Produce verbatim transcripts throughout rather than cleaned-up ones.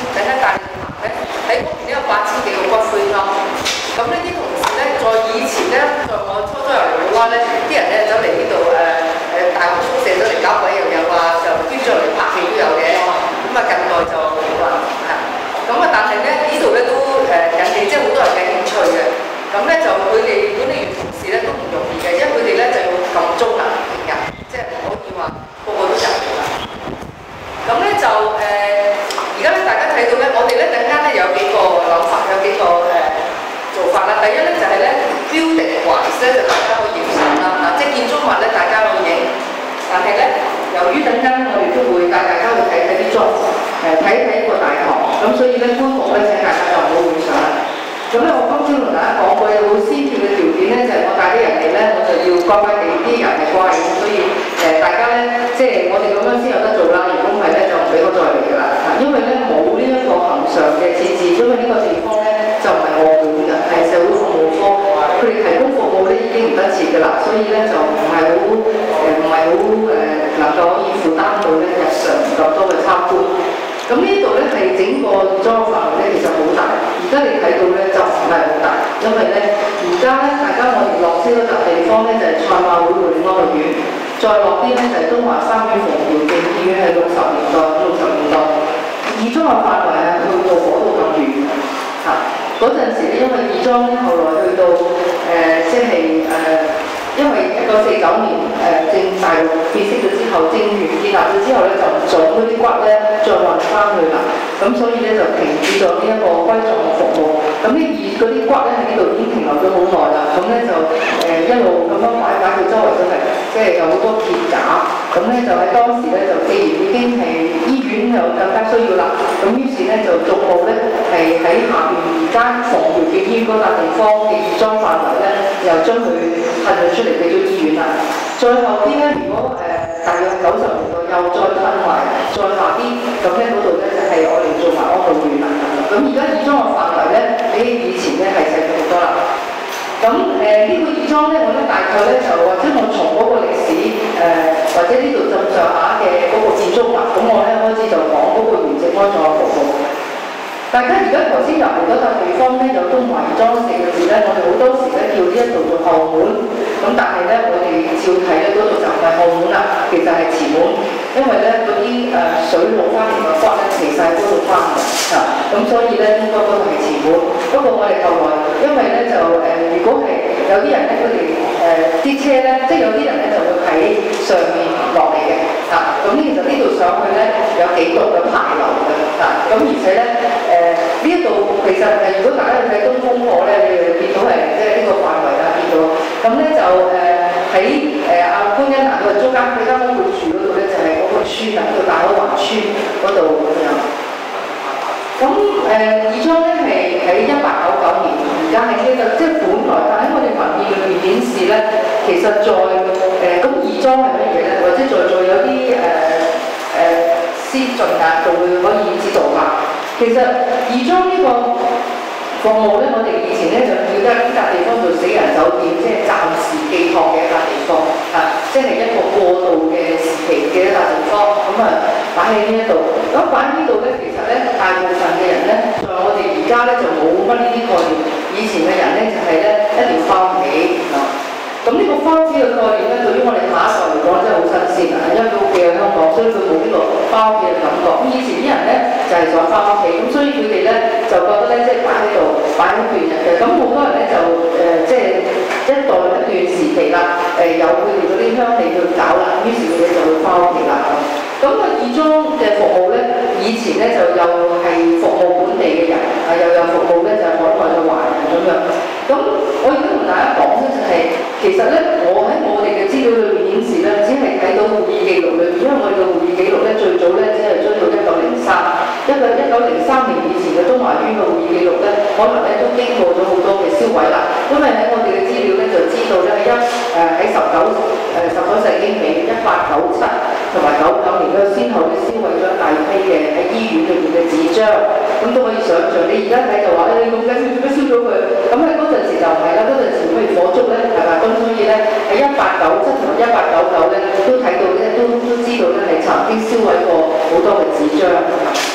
等間帶你行咧，喺嗰邊都有八千幾個骨灰龕。咁呢啲同事咧，在以前咧，在我初初入嚟嘅話咧，啲人咧走嚟呢度誒誒大學宿舍走嚟搞鬼又有啊，就捐咗嚟拍戲都有嘅。咁啊近代就冇啦嚇。咁啊但係咧呢度咧都誒引起即係好多人嘅興趣嘅。咁咧就佢哋管理員同事咧都唔容易嘅，因為佢哋咧就要撳鐘啊，平日即係唔可以話個個都入嚟啦。咁咧就誒，而家咧大家睇到咧，我哋咧陣間咧有幾個諗法，有幾個誒、呃、做法啦。第一咧就係咧 building wise 咧就大家可以影相啦，嗱即係建築物咧大家可以影，但係咧由於陣間我哋都會帶大家去睇睇啲裝，誒睇睇一個大堂，咁所以咧官服咧請大家就唔好影相。咁咧，我今朝同大家講過有好先決嘅條件咧，就係、是、我帶啲人嚟咧，我就要乖乖地啲人係乖嘅，所以誒、呃、大家咧，即係我哋咁樣先有得做啦。如果唔係咧，就唔俾我再嚟㗎啦。因為咧冇呢一個恆常嘅設置，因為呢個地方咧就唔係我管㗎，係社會服務科，佢哋提供服務咧已經唔得切㗎啦，所以咧就唔係好誒唔係好誒能夠可以負擔到咧日常咁多嘅參觀。咁呢度咧係整個裝範圍咧其實好大，而家你睇到咧就唔係好大，因為咧而家咧大家我哋落車嗰笪地方咧就係、是、賽馬會護理安樂院，再落啲咧就係、是、東華三院馮堯敬醫院，係六十年代六十年代，二中嘅範圍係去到嗰度咁遠嚇。嗰陣時咧因為二中咧後來去到誒、呃、即係誒。呃因為一九四九年誒正大陸變色咗之後，政權建立咗之後咧，就唔準嗰啲骨咧再運翻去啦。咁所以咧就停止咗呢一個歸葬嘅服務。咁呢二嗰啲骨咧喺呢度已經停留咗好耐啦。咁咧就誒、呃、一路咁樣擺擺到周圍都係，即係有好多鐵架。咁咧就喺當時咧就既然已經係醫院又更加需要啦，咁於是咧就逐步咧係喺下邊而家馮堯敬醫院嗰笪地方嘅義莊範圍咧，又將佢騰咗出嚟俾咗醫院啦。再後啲咧，如果誒、呃、大約九十年代又再褪埋，再下啲，咁咧嗰度咧就係我哋做埋安老院啦。咁而家義莊嘅範圍咧，比以前咧係細咗好多啦。咁誒、呃這個、呢個義莊咧，我咧大概咧就或者我從嗰個歷史誒、呃、或者呢度咁上下嘅嗰個建築物，咁我咧開始就講嗰個原籍安葬服務。大家而家頭先入嚟嗰笪地方咧，有東華義莊四個字咧，我哋好多時咧叫呢一度做後門，咁但係咧我哋照睇咧嗰度就唔係後門啦，其實係前門，因為咧嗰啲誒水路翻嚟嘅骨咧，其實喺嗰度翻嘅嚇，咁所以咧應該嗰度係前門。不過我哋後來因為咧就誒、呃，如果係有啲人咧，佢哋誒啲車咧，即係有啲人咧就會喺上面落嚟嘅嚇，咁其實呢度上去咧有幾度嘅牌樓嘅嚇，咁而且咧誒。呃呢一度其實誒，如果大家去睇東風破咧，你哋見到係即係呢個範圍啦，見到咁咧就誒喺誒阿潘欣娜佢中間佢間屋佢住嗰度咧，就係、是、嗰個村啊，叫大海環村嗰度咁樣。咁誒義莊咧係喺一八九九年，而家喺呢度即係本來，但喺我哋文獻裏邊顯示咧，其實在誒咁義莊係乜嘢咧？或者在在有啲誒誒先進啊，就會可以知道啦。其實義莊呢個服務咧，我哋以前咧就叫得呢笪地方做死人酒店，即係暫時寄託嘅一笪地方，嚇、啊，即係一個過渡嘅時期嘅一笪地方。咁啊擺喺呢一度，咁擺喺呢度咧，其實咧大部分嘅人咧，在我哋而家咧就冇乜呢啲概念。以前嘅人咧就係、是、咧一定要翻屋企啊。咁呢個翻屋企嘅概念咧，對於我哋下一代嚟講真係好新鮮啊！因為佢屋企喺香港，所以佢冇呢個翻屋企嘅感覺。咁以前啲人咧就係、是、想翻屋企，咁所以佢哋咧就覺得咧即係擺喺度擺一段日嘅。咁好多人咧就誒、呃、即係一代一段時期啦，誒、呃、有佢哋嗰啲鄉里去搞啦，於是佢哋就會翻屋企啦。咁個義莊嘅服務咧，以前咧就又係服務本地嘅人，啊又有服務咧就係、是、海外嘅華人咁樣。咁我而家同大家講咧就係、是，其實咧我喺我哋嘅資料裏邊顯示咧，只係睇到會議記錄裏邊，因為我哋嘅會議記錄咧最早咧只係追到一九零三，一個一九零三年以前嘅東華醫院嘅會議記錄咧，可能咧都經過咗好多嘅銷毀啦。因為喺我哋嘅資料咧就知道咧喺一誒喺十九誒十九世紀尾一八九七同埋九九年咧，先後咧銷毀咗一大批嘅喺醫院裏邊嘅紙張，咁都可以想像。你而家睇就話咧，你咁緊要做咩燒咗佢？咁喺嗰陣時就唔係啦，嗰陣時譬如火燭咧，係嘛？咁所以咧喺一八九七同埋一八九九咧，都睇到咧，都都知道咧係曾經銷毀過好多嘅紙張。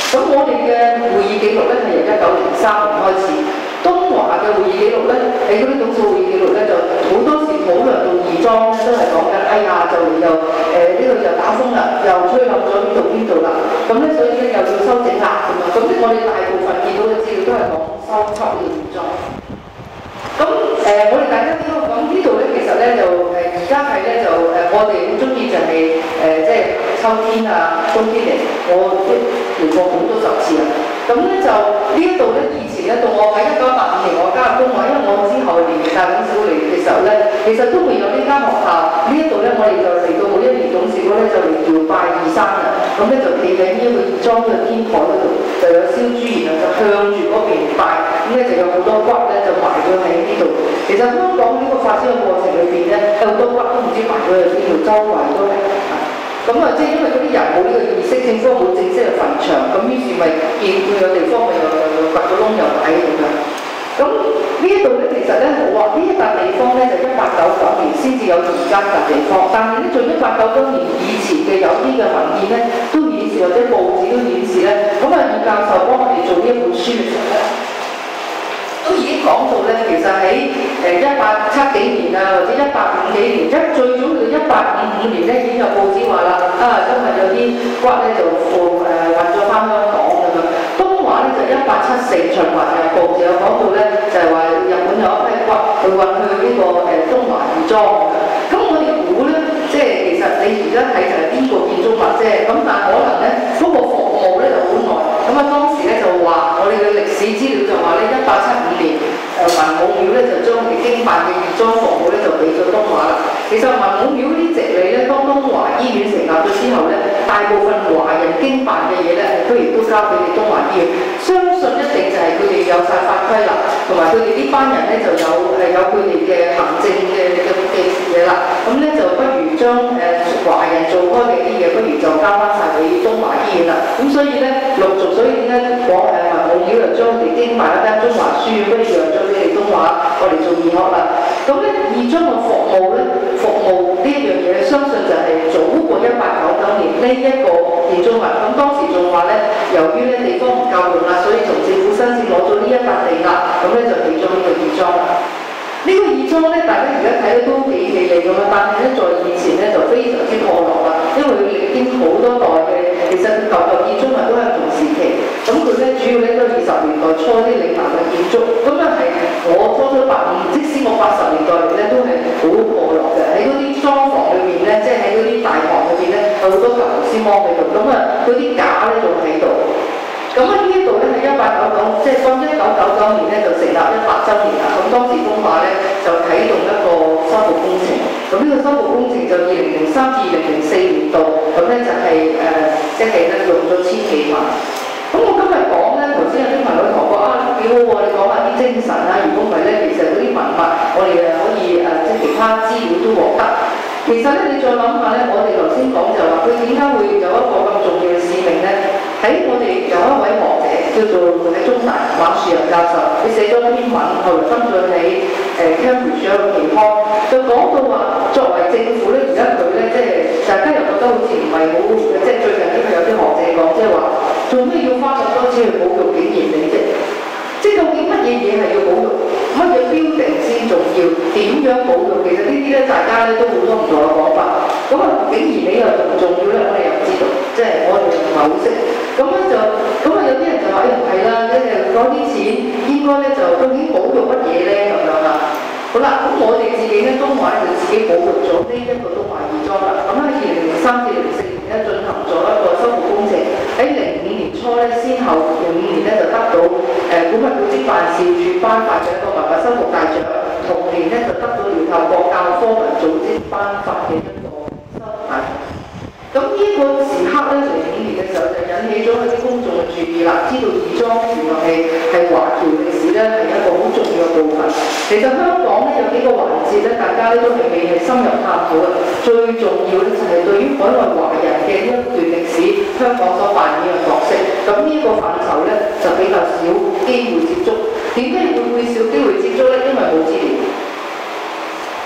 咁我哋嘅會議記錄咧係由一九零三年開始，東華嘅會議記錄咧，喺嗰啲董事會議記錄咧就好多時討論到義莊咧都係講緊，哎呀就又誒呢度又打風啦，又吹冧咗邊度邊度啦，咁咧所以咧又要修整啦咁啊，咁我哋大部分見到嘅資料都係講收葺呢個義莊。咁誒、呃，我哋大家知道講呢度咧，其實咧就誒而家係咧就誒、呃，我哋好中意就係、是、誒、呃，即係秋天啊、冬天嚟，我都嚟過好多十次啦。咁咧就呢一度咧，以前咧到我喺一九八五年我加入東華，因為我之後年年帶董事會嚟嘅時候咧，其實都未有呢間學校。呢一度咧，我哋就嚟到每一年董事會咧就嚟搖拜二山啦。咁咧就企喺呢個義莊嘅天台嗰度，就有燒豬，然後就向住嗰邊拜。咁咧就有好多骨咧就埋咗喺呢度。其實香港呢個發展嘅過程裏邊咧，有好多骨都唔知埋咗喺邊度，周圍都係。咁啊，即係因為嗰啲人冇呢個意識，政府冇正式嘅墳場，咁於是咪見佢有地方咪又又掘個窿又擺咁樣。咁呢一度咧，其實咧我話呢一笪地方咧就一八九九年先至有而家呢笪地方，但係咧做一八九九年以前嘅有啲嘅文件咧都顯示或者報紙都顯示咧，咁啊葉教授幫我哋做呢一本書嘅時候咧，都已經講到咧，其實喺誒一八七幾年啊，或者一八五幾年，一最早到一八五五年咧已經有報紙話啦，啊今日有啲骨咧就放誒運咗翻香港咁樣。東華咧就一八七四循環日報就有講到咧，就係話日本有一批骨去運去呢個誒東華義莊咁。咁我哋估咧，即係其實你而家睇就係呢個建築物啫，咁但係可能咧嗰個服務咧就好耐。咁啊當時咧就話我哋嘅歷史資料就話咧一八七五年誒文武廟咧就將佢經辦嘅義莊服務咧就俾咗東華啦。其實文武廟啲直理咧，當東華醫院成立咗之後咧，大部分華人經辦嘅嘢咧，佢亦都交俾你東華醫院。相信一定就係佢哋有晒法規啦，同埋佢哋呢班人咧就有誒有佢哋嘅行政嘅嘅嘅嘢啦。咁咧就不如將誒、呃、華人做開嘅啲嘢，不如就交翻晒俾東華醫院啦。咁所以咧陸續，所以點解講誒文武廟就將佢哋經辦一間中華書院，不如讓咗俾你東華，我哋做義學啦。咁咧義莊嘅服務咧，服務呢一樣嘢，相信就係早過一八九九年呢一個建築物。咁當時仲話咧，由於咧地方唔夠用啦，所以從政府申請攞咗呢一笪地啦，咁咧就起咗呢個義莊啦。呢個義莊咧，大家而家睇到都幾美麗咁樣，但係咧在以前咧就非常之破落啦，因為佢歷經好多代嘅，其實佢舊舊建築物都係同時期，咁佢咧主要咧都二十年代初啲嶺南嘅建築，咁啊係我初初八五，即使我八十年代嚟咧都係好破落嘅，喺嗰啲裝潢裏邊咧，即係喺嗰啲大堂裏邊咧有好多舊螺絲芒喺度，咁啊嗰啲架咧仲喺度。咁啊呢一度咧係一八九九，即係當一九九九年咧就成立一百週年啦。咁當時東華咧就啟動一個修復工程。咁呢個修復工程就二零零三至二零零四年度，咁咧就係、是、誒、呃，即係咧用咗千幾萬。咁我今日講咧，頭先有啲朋友同我講啊，幾好喎！你講下啲精神啊，如果唔係咧，其實嗰啲文物我哋誒可以誒、呃，即係其他資料都獲得。其實咧，你再諗下咧，我哋頭先講就話佢點解會有一個咁重要嘅使命咧？喺我哋有一位學者叫做喺中大馬樹仁教授，佢寫咗篇文，後來分咗喺誒 Cambridge 一個期刊，就講到話作為政府咧，而家佢咧即係大家又覺得好似唔係好，即係最近呢個有啲學者講，即係話做咩要花咁多錢去保育景賢里啫？即係究竟乜嘢嘢係要保育？乜嘢標定先重要？點樣保育？其實呢啲咧，大家咧都好多唔同嘅講法。咁啊，景賢里又重唔重要咧？我哋又唔知道，即係我哋唔係好識。咁咧就咁啊，有啲人就話誒唔係啦，即係嗰啲錢應該咧就究竟保育乜嘢咧咁樣啦。好啦，咁我哋自己咧東華咧就自己保育咗呢一個東華義莊啦。咁喺二零零三至零四年咧進行咗一個修復工程，喺零五年初咧先後零五年咧就得到誒、呃、古物古蹟辦事處頒發嘅一個文物修復大獎，同年咧就得到聯合國教科文組織頒發嘅一個修復大獎。咁呢一個時刻咧，零五年嘅時候就引起咗佢啲公眾嘅注意啦，知道義莊原來係係華僑歷史咧係一個好重要嘅部分。其實香港咧有幾個環節咧，大家咧都係未係深入探討嘅。最重要咧就係對於海外華人嘅呢一段歷史，香港所扮演嘅角色。咁呢一個範疇咧就比較少機會接觸。點解會會少機會接觸咧？因為冇資料。咁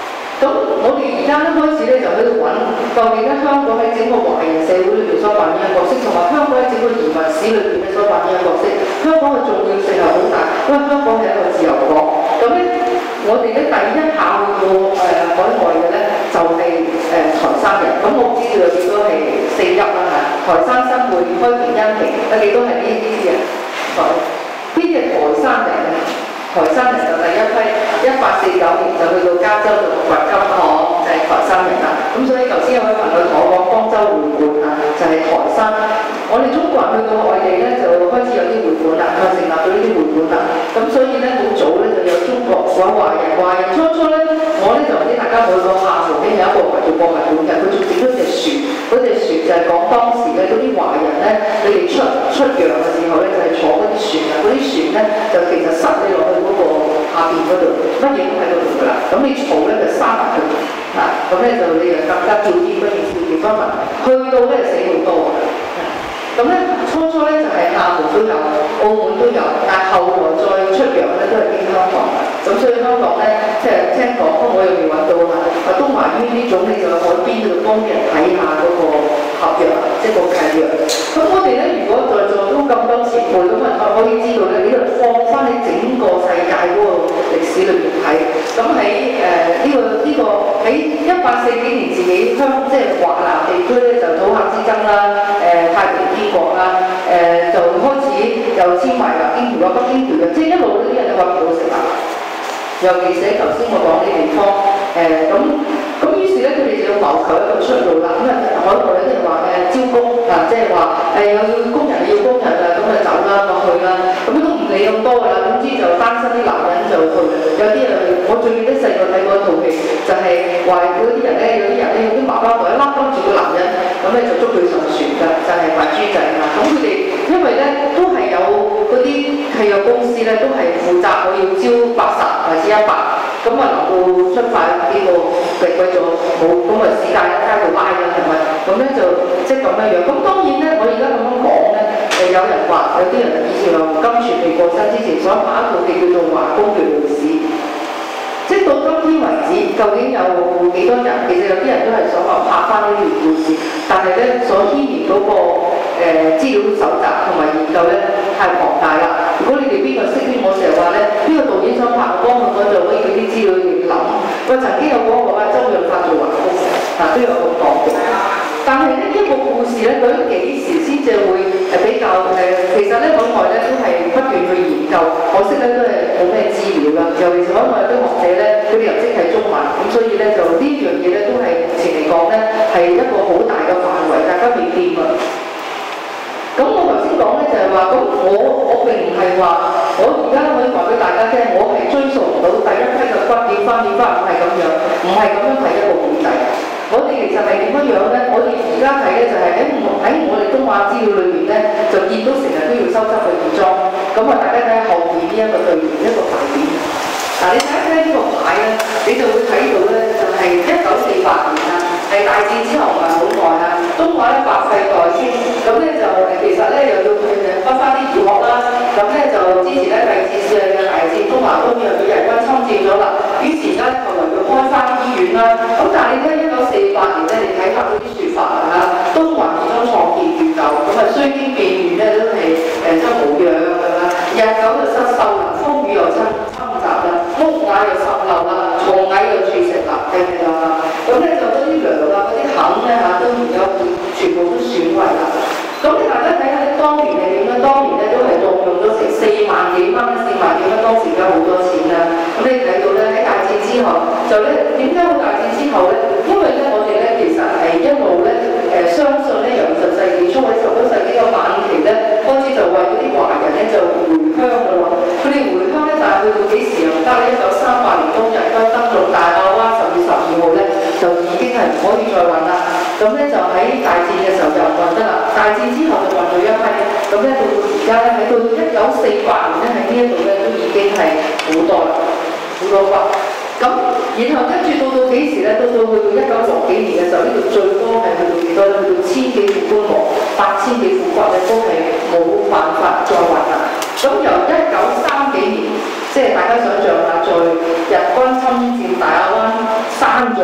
咁我哋而家咧開始咧就喺度揾，究竟咧香港喺整個華人社會裏邊所扮演嘅角色，同埋香港喺整個移民史裏邊咧所扮演嘅角色，香港嘅重要性係好大，因為香港係一個自由港。咁咧，我哋咧第一下去到誒海外嘅咧，就係、是、誒、呃、台山人。咁我唔知道有幾多係四邑啦嚇，台山新會、開平恩平，有幾多係呢啲人？台呢啲係台山人咧。台山人就第一批，一八四九年就去到加州度掘金礦，就係、是、台山人啦。咁所以頭先有位朋友同我講江州會館啊，就係、是、台山。我哋中國人去到外地咧，就開始有啲會館啦，就成立咗呢啲會館啦。咁所以咧，好早咧就有中國講華人，華人初初咧，我咧就唔知大家去過廈門咧有一個做博物館嘅，佢仲整咗隻船，嗰隻船就係講當時咧嗰啲華人咧，佢哋出出洋嘅時候咧，就係、是、坐嗰啲船啊，嗰啲船咧就其實塞你落去嗰個下邊嗰度，乜嘢都喺嗰度㗎啦。咁你嘈咧就閂埋佢，嚇咁咧就你又更加叫啲嗰啲叫啲分文，去到咧死好多㗎。咁咧初初咧就係、是、廈門都有，澳門都有，但係後來再出洋咧都係經香港。咁所以香港咧，即係聽講，不過我又未揾到啊。啊東華醫院呢種咧就喺海邊嗰度幫人睇下嗰個合約，即係個契約。咁我哋咧如果在座都咁多前輩，咁啊可以知道咧，呢度放翻喺整個世界嗰個歷史裏邊睇。咁喺誒呢個呢、這個喺一八四幾年自己香即係華南地區咧就土客之爭啦，誒、呃、太平天國啦，誒、呃、就開始又遷埋北京條啊，北京條嘅，即係一路呢啲人都話唔好食啦。尤其是頭先我講啲地方，誒咁咁於是咧佢哋就要謀求一個出路啦。咁啊海外咧即係話誒招工啊，即係話誒有要工人要工人啊，咁啊走啦，落去啦，咁都唔理咁多㗎啦。總之就單身啲男人就去，有啲啊我最記得細個睇過一套戲，就係話嗰啲人咧，有啲人咧有啲麻包袋一拉住個男人，咁咧就捉佢上船㗎，就係賣豬仔啊。咁佢哋因為咧都係有嗰啲契約公司咧，都係負責我要招八十或者一百，咁啊能夠出發呢個嘅貴咗冇，咁啊市價一街度拉啦，係咪？咁咧就即係咁樣樣。咁當然咧，我而家咁樣講咧，誒有人話有啲人以前話胡金銓未過身之前所拍一套戲叫做《華工血淚史》，即係到今天為止，究竟有幾多人？其實有啲人都係想話拍翻呢段故事，但係咧所牽連嗰個誒資料搜集同埋研究咧太龐大啦。如果你哋邊個識邊，我成日話咧，邊個導演想拍個幫佢，我就可以俾啲資料你諗。我曾經有講過啊，周潤發做華工嘅，嗱都有咁講嘅。但係呢一個故事咧，究竟幾時先至會係比較誒？其實咧海外咧都係不斷去研究，可惜咧都係冇咩資料啦。尤其是海外啲學者咧，佢哋又識睇中文，咁所以咧就呢樣嘢咧都係目前嚟講咧係一個好大嘅範圍，大家未掂啊！咁我頭先講咧就係話，咁我我並唔係話，我而家可以話俾大家聽，我係追溯唔到第一批嘅骨點翻點翻，唔係咁樣，唔係咁樣睇一個古仔。我哋其實係點樣樣咧？我哋而家睇咧就係喺喺我哋東亞資料裏邊咧，就見到成日都要收執去偽裝。咁啊，大家睇下後邊呢一個對聯一個牌匾。嗱，你睇一睇呢個牌咧，你就會睇到咧，就係一九四八年啦，係大戰之後唔係好耐啦。東華咧百廢待興，咁咧就其實咧又要佢誒分翻啲儒學啦，咁咧就之前咧第二次世界大戰東華東又俾日軍侵佔咗啦，於是咧後來要開翻醫院啦。咁但係你睇一九四八年咧，你睇下嗰啲説法啊嚇，東華始終創建宇宙，咁啊雖經變亂咧都係誒真無恙㗎啦，日久就失修啦，風雨又侵侵襲啦，屋瓦又滲漏啦，蟲蟻又蛀食啦，記唔記得啊？咁咧就嗰啲糧啊嗰啲冚咧嚇都唔有。全部都損毀啦！咁你大家睇下啲當年係點咧？當年咧都係動用咗成四萬幾蚊，四萬幾蚊當時而家好多錢啦。咁你睇到咧喺大戰之後，就咧點解會大戰之後咧？因為咧我哋咧其實係一路咧誒相信咧由二十世紀初喺十九世紀嘅晚期咧開始就為嗰啲華人咧就回鄉㗎喎。佢哋回鄉咧，但係去到幾時又唔得咧？一九三八年冬日軍登陸大亞灣十月十二號咧，就已經係唔可以再運啦。咁咧就喺大戰嘅時候就唔運得啦，大戰之後就運到一批，咁咧到到而家咧喺到一九四八年咧喺呢一度咧都已經係好多啦，好多骨。咁然後跟住到到幾時咧？到到去到一九六幾年嘅時候，呢度最多係去到幾多咧？去到千幾副棺木，八千幾副骨咧都係冇辦法再運啦。咁由一九三幾年，即係大家想象下，在日軍侵佔大亞灣刪咗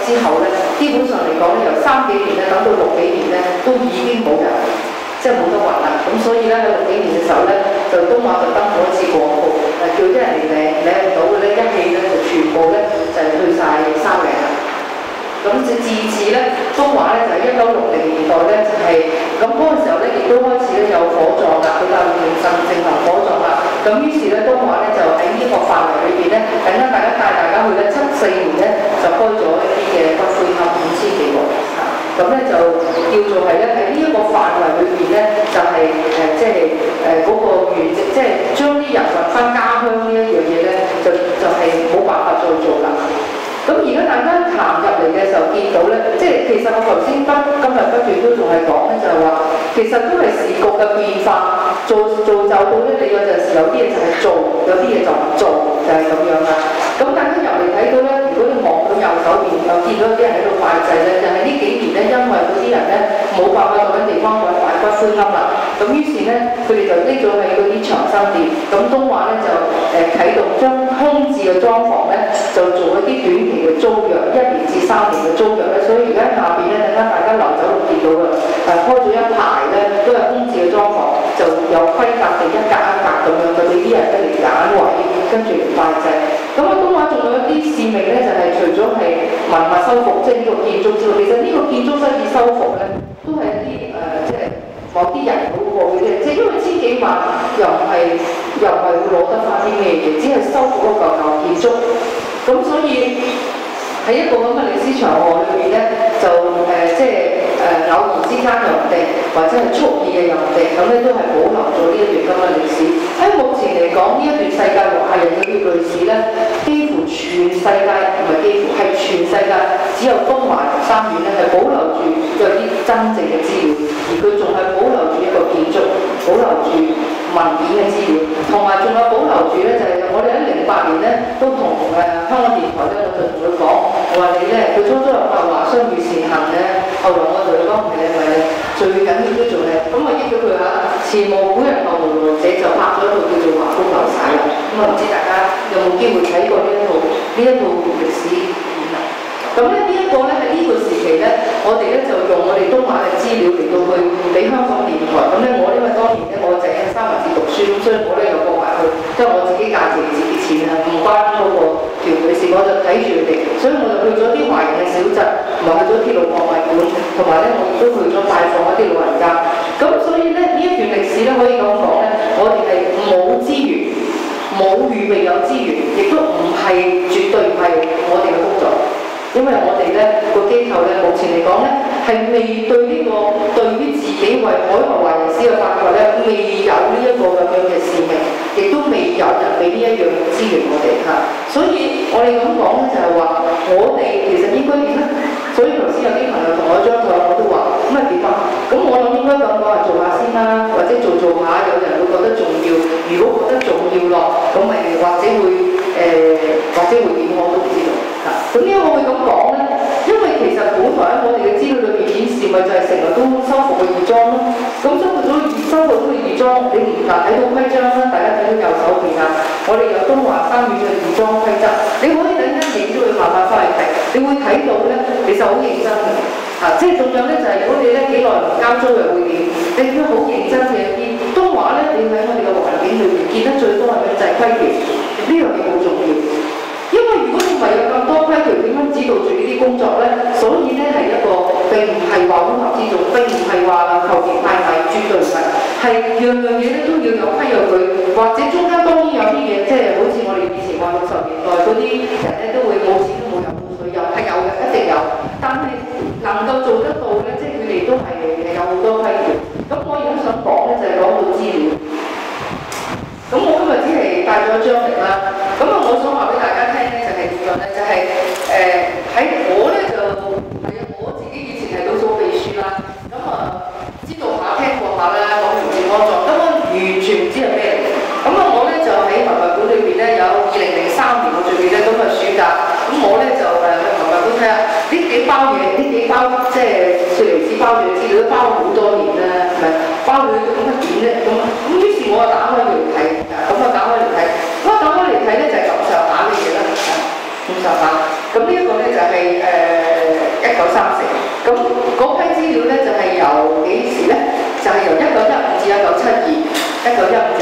之後咧，基本上嚟講咧，由三幾年咧等到六幾年咧，都已經冇人，即係冇得運啦。咁所以咧喺六幾年嘅時候咧，就東華就登咗一次廣告，誒叫啲人嚟領領唔到嘅咧，一氣咧就全部咧就係去晒沙嶺啦。咁自此咧，東華咧就喺一九六零年代咧就係咁嗰個時候咧，亦都開始咧有火葬啦，比較嚴慎盛行火葬啦。咁於是咧，東華咧就喺呢個範圍裏邊咧，等間大家帶大家去咧，七四年咧就開咗一啲嘅骨灰龕五千幾個嚇，咁咧就叫做係咧喺呢一個範圍裏邊咧，就係誒即係誒嗰個原籍，即係將啲人運翻家鄉呢一樣嘢咧，就就係冇辦法再做啦。咁而家大家行入嚟嘅時候見到咧，即係其實我頭先不今日不斷都仲係講咧，就係話其實都係時局嘅變化，造造就到咧，你有陣時有啲嘢就係做，有啲嘢就唔做，就係、是、咁樣啦。咁大家入嚟睇到咧，如果你望到右手邊又見到有啲人喺度拜祭咧，就係、是、呢幾年咧，因為嗰啲人咧冇辦法揾地方揾擺骨灰龕啦，咁於是咧佢哋就匿咗喺嗰啲長生店。咁東華咧就誒啟動將空置嘅裝潢咧，就做一啲短期嘅租約，一年至三年嘅租約咧，所以而家下邊咧，等間大家流走會見到嘅，誒開咗一排咧，都係空置嘅裝潢，就有規格地一格一格咁樣，就俾啲人咧嚟揀位，跟住嚟拜祭。咁啊，東華仲有一啲使命咧，就係、是、除咗係文物修復，即係呢個建築之外，其實呢個建築室嘅修復咧，都係一啲誒、呃，即係某啲人好過嘅啫，即係因為千幾萬又唔係又唔係會攞得翻啲咩嘢，只係修復嗰嚿舊建築，咁所以。喺一個咁嘅歷史長河裏邊咧，就誒、呃、即係誒、呃、偶然之間入地，或者係蓄意嘅入地，咁咧都係保留咗呢一段咁嘅歷史。喺目前嚟講，呢一段世界華人嘅血淚史咧，幾乎全世界唔係幾乎係全世界，只有東華三院咧係保留住有啲真正嘅資料，而佢仲係保留住一個建築，保留住文件嘅資料，同埋仲有保留住咧就係、是、我哋喺零八年咧都同誒、呃、香港電台咧，我就同佢講。我話你咧，佢初初又話話相遇善行咧，後來我同佢講唔係咪最緊要都做咧，咁我益咗佢嚇，前無古人後無來者就拍咗一套叫做《華風流徙》啦。咁啊唔知大家有冇機會睇過呢一套呢一套歷史片啊？咁咧呢一個咧喺呢個時期咧，我哋咧就用我哋東華嘅資料嚟到去俾香港電台。咁咧我因為當年咧我仔喺三藩市讀書，咁所以我咧又過埋去，即係我自己價錢自己錢啊，唔關嗰個條女士，我就睇住佢哋，所以我就去咗啲華人嘅小鎮，同埋去咗鐵路博物館，同埋咧我亦都去咗拜訪一啲老人家。咁所以咧呢一段歷史咧可以咁講咧，我哋係冇資源，冇預備有資源，亦都唔係絕對唔係我哋嘅工作。因為我哋咧個機構咧，目前嚟講咧係未對呢、這個對於自己為海外華人史嘅發掘咧，未有呢一個咁樣嘅使命，亦都未有人俾呢一樣嘅資源我哋嚇。所以我哋咁講咧就係話，我哋其實應該點咧？所以頭先有啲朋友同我張台，我都話咁啊點啊？咁我諗應該咁講係做下先啦，或者做做下，有人會覺得重要。如果覺得重要咯，咁咪或者會誒、呃，或者會點我都唔知道。咁點解我會咁講咧？因為其實本來喺我哋嘅資料裏邊顯示，咪就係成日都修復嘅義莊咯。咁修復咗修復咗嘅義莊，你唔嗱睇到規章啦，大家睇到右手邊啊，我哋有東華三院嘅義莊規則，你可以等間影咗佢慢慢翻嚟睇，你會睇到咧，其實好認真嘅。啊，即係仲有咧，就係、是、如果你咧幾耐唔交租又會點？你都好認真嘅一啲東華咧，你喺我哋嘅環境裏邊見得最多係咩？就係規條，呢樣嘢好重要。因為如果你唔係有咁多規條，點樣指導住呢啲工作咧？所以咧係一個並唔係話烏合之眾，並唔係話求其派米，絕對唔係，係樣樣嘢咧都要有規有矩，或者中間當然有啲嘢，即係好似我哋以前話六十年代嗰啲人咧都會冇錢都冇油冇水有，係有嘅，一定有。但係能夠做得到咧，即係佢哋都係有好多規條。咁我而家想講咧就係講到資料。咁我今日只係帶咗一張嚟啦。咁啊，我想話俾大家聽咧，就係點樣咧？就係誒喺我咧就係我自己以前係老組秘書啦。咁啊，知道下聽過下啦，講完健康狀，根本完全唔知係咩嚟。咁啊，我咧就喺文物館裏邊咧有二零零三年我最記得咁啊暑假，咁我咧就誒去文物館睇下呢幾包嘢，呢幾包即係雪梨紙包住嘅資料都包咗好多年啦，係咪？包佢咁乜點咧？咁咁於是我啊打開佢嚟睇，咁啊打開嚟睇，咁啊打開嚟睇咧就係咁上下嘅嘢啦，咁上下。咁呢一個咧就係誒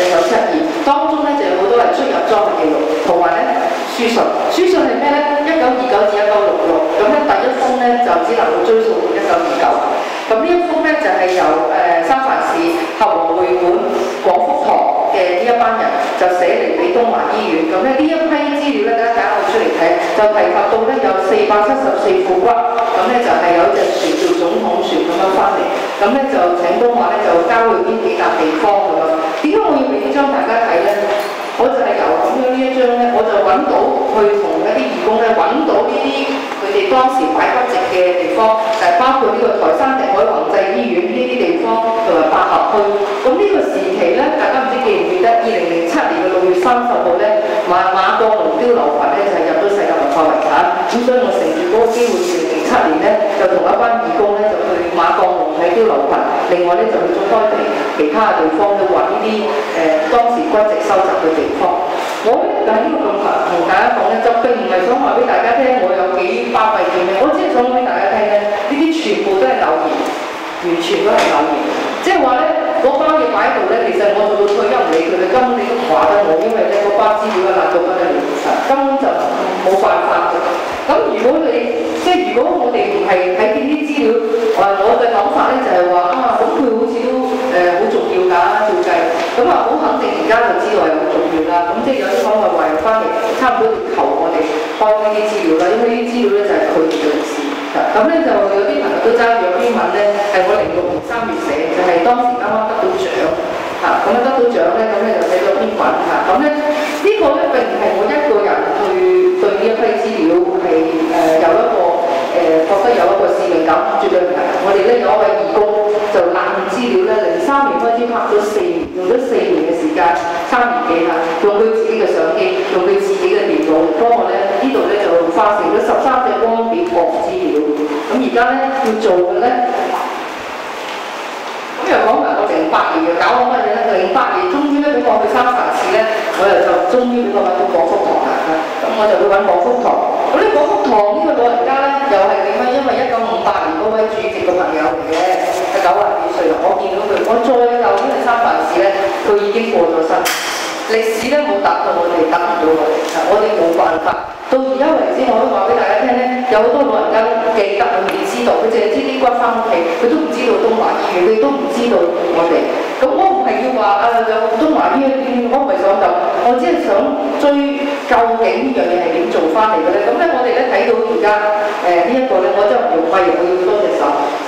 九七二，當中咧就有好多係出入莊嘅記錄，同埋咧書信。書信係咩咧？一九二九至一九六六，咁咧第一封咧就只能夠追溯到一九二九。咁呢一封咧就係、是、由誒、呃、三藩市合和會館廣福堂嘅呢一班人就寫嚟俾東華醫院。咁咧呢一批資料咧，大家揀我出嚟睇，就提及到咧有四百七十四副骨，咁咧就係、是、有隻船叫總統船咁樣翻嚟，咁咧就請東華咧就交去邊幾笪地方咁樣。點解我要俾呢張大家睇咧？我就係由咁樣呢一張咧，我就揾到去同一啲義工咧揾到呢啲佢哋當時擺骨殖嘅地方，誒包括呢個台山迪海宏濟醫院呢啲地方同埋百合區。咁呢個時期咧，大家唔知記唔記得？二零零七年嘅六月三十號咧，馬馬國龍碉樓群咧就係入咗世界文化遺產。咁所以我乘住嗰個機會，二零零七年咧就同一班義工咧就去馬國龍喺碉樓群，另外咧就去咗開闢其他嘅地方去揾呢啲誒當時骨殖收集嘅地方。我咧就喺呢個咁同大家講咧，就並唔係想話俾大家聽我有幾巴閉嘅咩，我只係想講俾大家聽咧，呢啲全部都係偶然，完全都係偶然。即係話咧，嗰包嘢擺喺度咧，其實我做到退休唔理佢，你根本你都唔話得我，因為咧嗰包資料啊爛到不得了，根本就冇辦法嘅。咁如果你即係如果我哋唔係睇見啲資料，誒我嘅諗法咧就係話啊，咁佢好似都誒好、呃、重要㗎，照計，咁啊好肯定而家就知道係好重要啦。咁即係有啲講話話翻嚟，差唔多要求我哋開呢啲資料啦，因為呢啲資料咧就係佢哋嘅歷史。咁咧就有啲朋友都揸住有篇文咧，係我零六年三月寫，就係、是、當時啱啱得到獎嚇，咁啊得到獎咧，咁咧就寫咗篇文嚇。咁咧呢個咧並唔係我一個人去對呢一批資料係誒、呃、有一個誒、呃、覺得有一個使命感，絕對唔係。我哋咧有一位義工就攬資料咧，零三年開始拍咗四年，用咗四年嘅時間，三年幾嚇，用佢自己嘅相機，用佢自己嘅電腦幫我咧，呢度咧就化成咗十三隻光碟博資料。咁而家咧要做嘅咧，咁又講埋我零八年又搞我乜嘢咧？零八年終於咧俾我去三藩市咧，我又就終於俾我揾到廣福堂啦嚇，咁我就去揾廣福堂。咁呢廣福堂呢個老人家咧，又係點啊？因為一九五八年嗰位主席嘅朋友嚟嘅，係九廿幾歲啦。我見到佢，我再舊年去三藩市咧，佢已經過咗身。歷史咧冇答到我哋，答唔到我哋，我哋冇辦法。到而家為止，我可以話俾大家聽咧，有好多老人家記得，佢唔知道，佢淨係知啲骨翻屋企，佢都唔知道東華醫院，佢都唔知道我哋。咁我唔係要話啊有東華醫院，我唔係想咁，我只係想追究竟呢樣嘢係點做翻嚟嘅咧。咁咧我哋咧睇到而家誒呢一個咧，我真係唔用費，我要多隻手。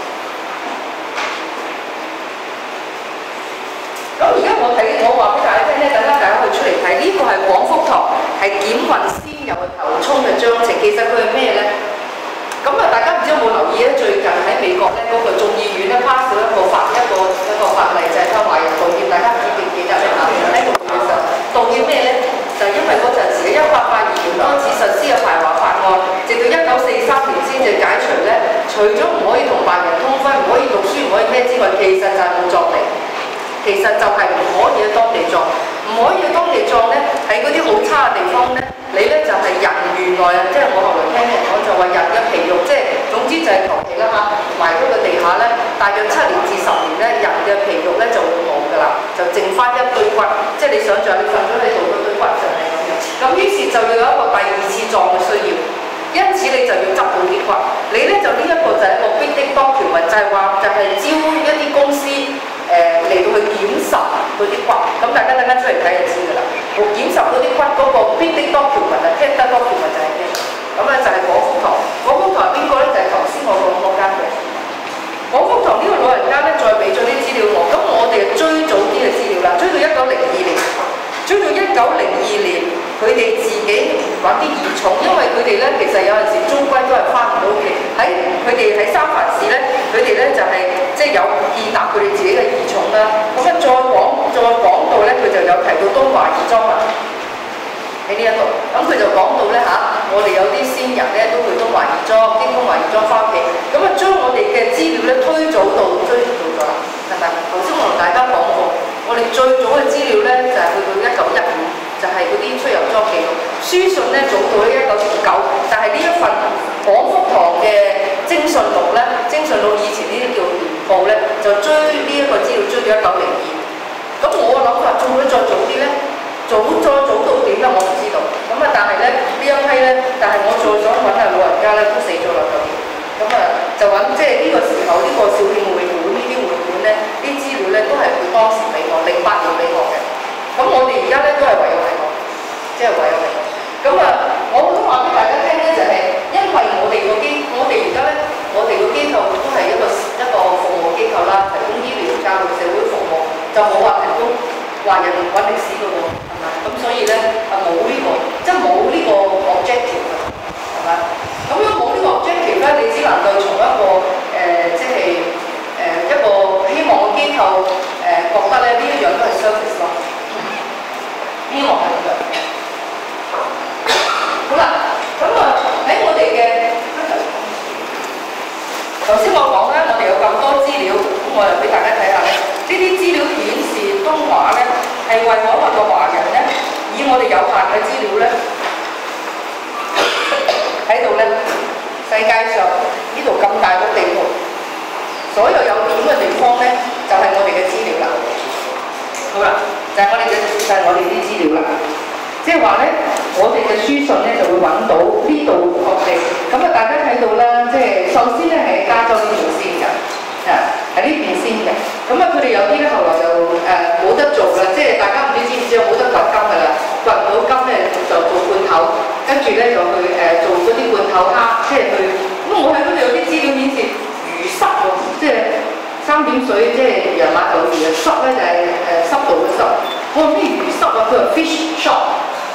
咁而家我睇，我話俾大家聽咧，等間大家可以出嚟睇，呢、這個係廣福堂，係檢運先有嘅頭沖嘅章程。其實佢係咩咧？咁啊，大家唔知有冇留意咧？最近喺美國咧，嗰、那個眾議院咧 pass 咗一個法一個一個法例，就係佢華人道歉。大家唔知記唔記得咧？喺度嘅時候，道歉咩咧？就係、因為嗰陣時嘅一八八二年開始實施嘅排華法案，直到一九四三年先至解除咧。除咗唔可以同白人通婚、唔可以讀書、唔可以咩之外，其實就係冇作地。其實就係唔可以喺當地葬，唔可以喺當地葬咧，喺嗰啲好差嘅地方咧，你咧就係、是、人原來啊，即係我後來聽人講就話人嘅皮肉，即係總之就係求其啦嚇，埋喺個地下咧，大約七年至十年咧，人嘅皮肉咧就會冇㗎啦，就剩翻一堆骨，即係你想象你瞓咗喺度嗰堆骨就係咁樣。咁於是就要有一個第二次葬嘅需要，因此你就要執到啲骨，你咧就呢一個就係一個必的當條文，就係話就係招一啲公司。誒嚟、呃、到去檢實嗰啲骨，咁大家等間出嚟睇就知㗎啦。檢實嗰啲骨嗰個必的多條文啊，聽得多條文就係咩？咁咧就係廣福堂。廣福堂係邊個咧？就係頭先我講嗰間嘅。廣福堂呢個老人家咧，再俾咗啲資料我，咁我哋追早啲嘅資料啦，追到一九零二年，追到一九零二年，佢哋自己揾啲義重，因為佢哋咧其實有陣時終歸都係翻唔到屋企。喺佢哋喺三藩市咧，佢哋咧就係、是、即係有建立佢哋自己嘅義重啦。咁啊再講再講到咧，佢就有提到東華義莊啦喺呢一度。咁佢就講到咧嚇，我哋有啲先人咧都去東華義莊，經東華義莊翻屋企，咁啊將我哋嘅資料咧推早到追到咗啦，係咪？頭先我同大家講過，我哋最早嘅資料咧就係、是、去到一九一五。就係嗰啲出入莊記錄，書信咧早到咧一九零九，但係呢一份廣福堂嘅徵信錄咧，徵信錄以前呢啲叫年報咧，就追呢一個資料追到一九零二，咁咁我嘅諗法，會唔會再早啲咧？早再早到點咧？我唔知道。咁啊，但係咧呢一批咧，但係我再想揾下老人家咧，都死咗啦咁。咁啊，就揾即係呢個時候呢、呢個肇慶會館呢啲會館咧，啲資料咧都係佢當時俾我，零八年俾我嘅。咁我哋而家咧都係唯有係我，即係唯有係我。咁啊，我都話俾大家聽咧，就係、是、因為我哋個機，我哋而家咧，我哋個機構都係一個一個服務機構啦，提供醫療、教育、社會服務，就冇話提供華人揾歷史嘅喎，係嘛？咁所以咧啊冇呢個，即係冇呢個 objective 嘅，係嘛？咁樣冇呢個 objective 咧，你只能夠從一個誒、呃，即係誒、呃、一個希望個機構誒、呃、覺得咧呢一樣都係 service 咯，希望係咁樣。好啦，咁啊喺我哋嘅頭先我講咧，我哋有咁多資料，咁我又俾大家睇下咧。呢啲資料顯示東華咧係為我哋個華人咧，以我哋有限嘅資料咧，喺度咧世界上呢度咁大個地圖，所有有點嘅地方咧就係、是、我哋嘅資料啦。好啦，就係、是、我哋嘅就係、是、我哋啲資料啦。即係話咧，我哋嘅書信咧就會揾到呢度我哋，咁啊大家睇到啦，即係首先咧係加州呢邊先㗎，啊喺呢邊先嘅，咁啊佢哋有啲咧後來就誒冇、呃、得做啦，即係大家唔知知唔知有冇得掘金㗎啦，掘唔到金咧就做罐頭，跟住咧就去誒、呃、做嗰啲罐頭蝦，即係去，咁我喺嗰度有啲資料顯示魚濕喎，即係三點水，即係洋碼頭字啊，濕咧就係、是、誒、呃、濕度嘅濕，我話咩魚濕啊？佢話 fish shop。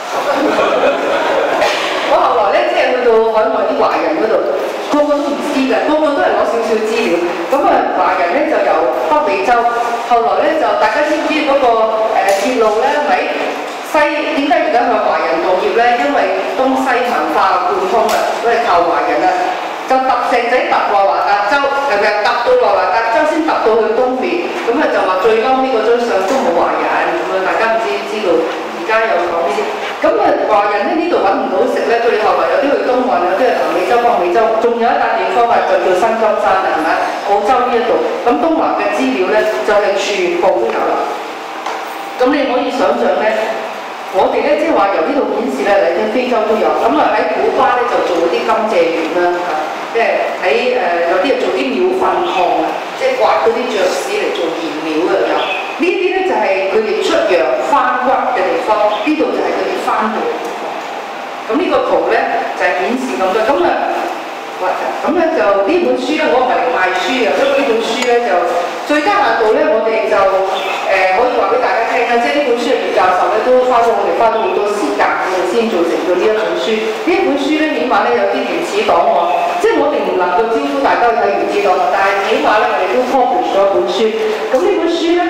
我後來咧，即係去到海外啲華人嗰度，個個都唔知㗎，個個都係攞少少資料。咁啊，華人咧就由北美洲，後來咧就大家知唔知嗰、那個誒鐵、呃、路咧，係咪西？點解而家向華人道歉咧？因為東西文化貫通啊，都係靠華人啊。就揼石仔揼內華達州，係咪揼到內華達州先揼到去東面？咁啊就話最嬲呢個張相都冇華人，咁啊大家唔知知道。而家又講呢啲，咁啊華人咧呢度揾唔到食咧，佢哋後來有啲去東岸，有啲去南美洲、北美洲，仲有一笪地方係就叫新金山啊，係咪？澳洲呢一度，咁東華嘅資料咧就係、是、全部都有啦。咁你可以想象咧，我哋咧即係話由呢度顯示咧嚟緊非洲都有，咁啊喺古巴咧就做嗰啲甘蔗園啦，嚇，即係喺誒有啲人做啲鳥糞礦啊，即係刮嗰啲雀屎嚟做燃料啊有。呢啲咧就係佢哋出洋翻骨嘅地方，呢度就係佢哋翻去嘅地方。咁呢個圖咧就係、是、顯示咁多，咁啊，咁咧就呢本書咧，我唔係嚟賣書嘅，所以呢本書咧就最低限度咧，我哋就誒、呃、可以話俾大家聽啦，即係呢本書嘅葉教授咧都花咗我哋花咗好多時間，我哋先做成咗呢一本書。呢一本書咧，起碼咧有啲原始檔案，即係我哋唔能夠招呼大家去睇原始檔案，但係起碼咧我哋都 publish 咗一本書。咁呢本書咧。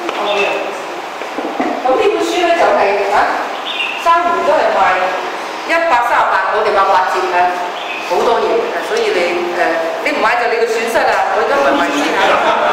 咁呢本書咧就係、是、啊，三元都係賣一百三十八，我哋話八折啊，好多嘢，所以你誒、呃、你唔買就你嘅損失啊！我而家唔係賣先嚇。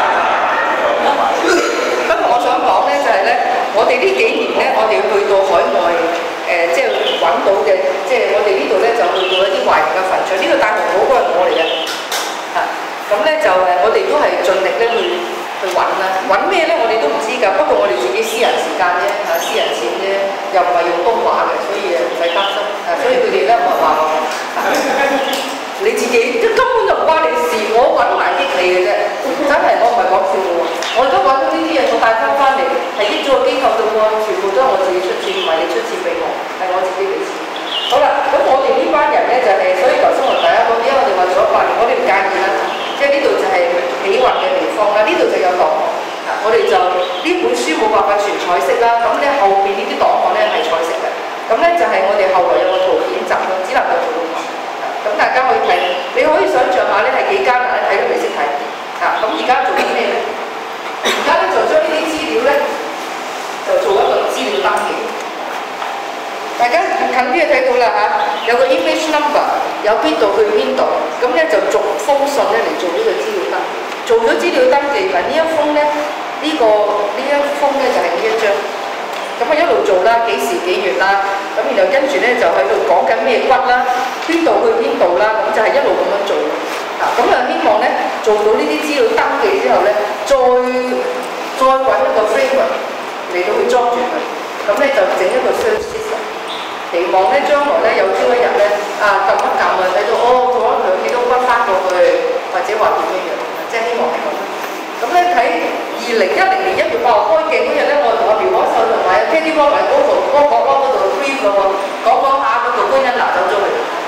不過我想講咧就係、是、咧，我哋呢幾年咧，我哋去到海外誒，即係揾到嘅，即、就、係、是、我哋呢度咧就去到一啲華人嘅墳場，呢、這個大紅帽嗰個係我嚟嘅嚇。咁、啊、咧就誒，我哋都係盡力咧去。去揾啦，揾咩咧？我哋都唔知㗎。不過我哋自己私人時間啫，嚇私人錢啫，又唔係用東華嘅，所以誒唔使擔心。誒，所以佢哋咧唔係話我，你自己即根本就唔關你事，我揾埋益你嘅啫。真係我唔係講笑喎，我而家揾到呢啲嘢，我帶翻翻嚟係益咗個機構嘅喎，全部都係我自己出錢，唔係你出錢俾我，係我自己俾錢。好啦，咁我哋呢班人咧就係、是，所以頭先我第一講，點解我哋話做咗八年，我哋唔介意啦。即係呢度就係起運嘅地方啦，呢度就有檔案。我哋就呢本書冇辦法全彩色啦，咁咧後邊呢啲檔案咧係彩色嘅。咁咧就係我哋後來有個圖片集，只能夠做到咁。咁大家可以睇，你可以想象下咧係幾艱難，睇都未識睇。啊，咁而家做緊咩咧？而家咧就將呢啲資料咧就做一個資料登記。大家近啲就睇到啦嚇，有個 image number， 有邊度去邊度，咁咧就逐封信咧嚟做呢個資料登記。做咗資料登記，嗱呢一封咧，呢、這個呢一封咧就係呢一張。咁啊一路做啦，幾時幾月啦，咁然後跟住咧就喺度講緊咩骨啦，邊度去邊度啦，咁就係一路咁樣做。啊，咁啊希望咧做到呢啲資料登記之後咧，再再揾一個 framework。 嚟到去裝住佢。咁咧就整一個 search system， 期望咧將來咧有朝一日咧啊撳一撳啊睇到哦攞兩幾多骨翻過去，或者話點樣樣，即係希望係咁。咁咧睇二零一零年一月八號開鏡嗰日咧，我同阿苗可秀同埋 Teddy Walker 嗰度嗰個角落嗰度 brief 嘅喎，講講下嗰個觀音拿走咗佢。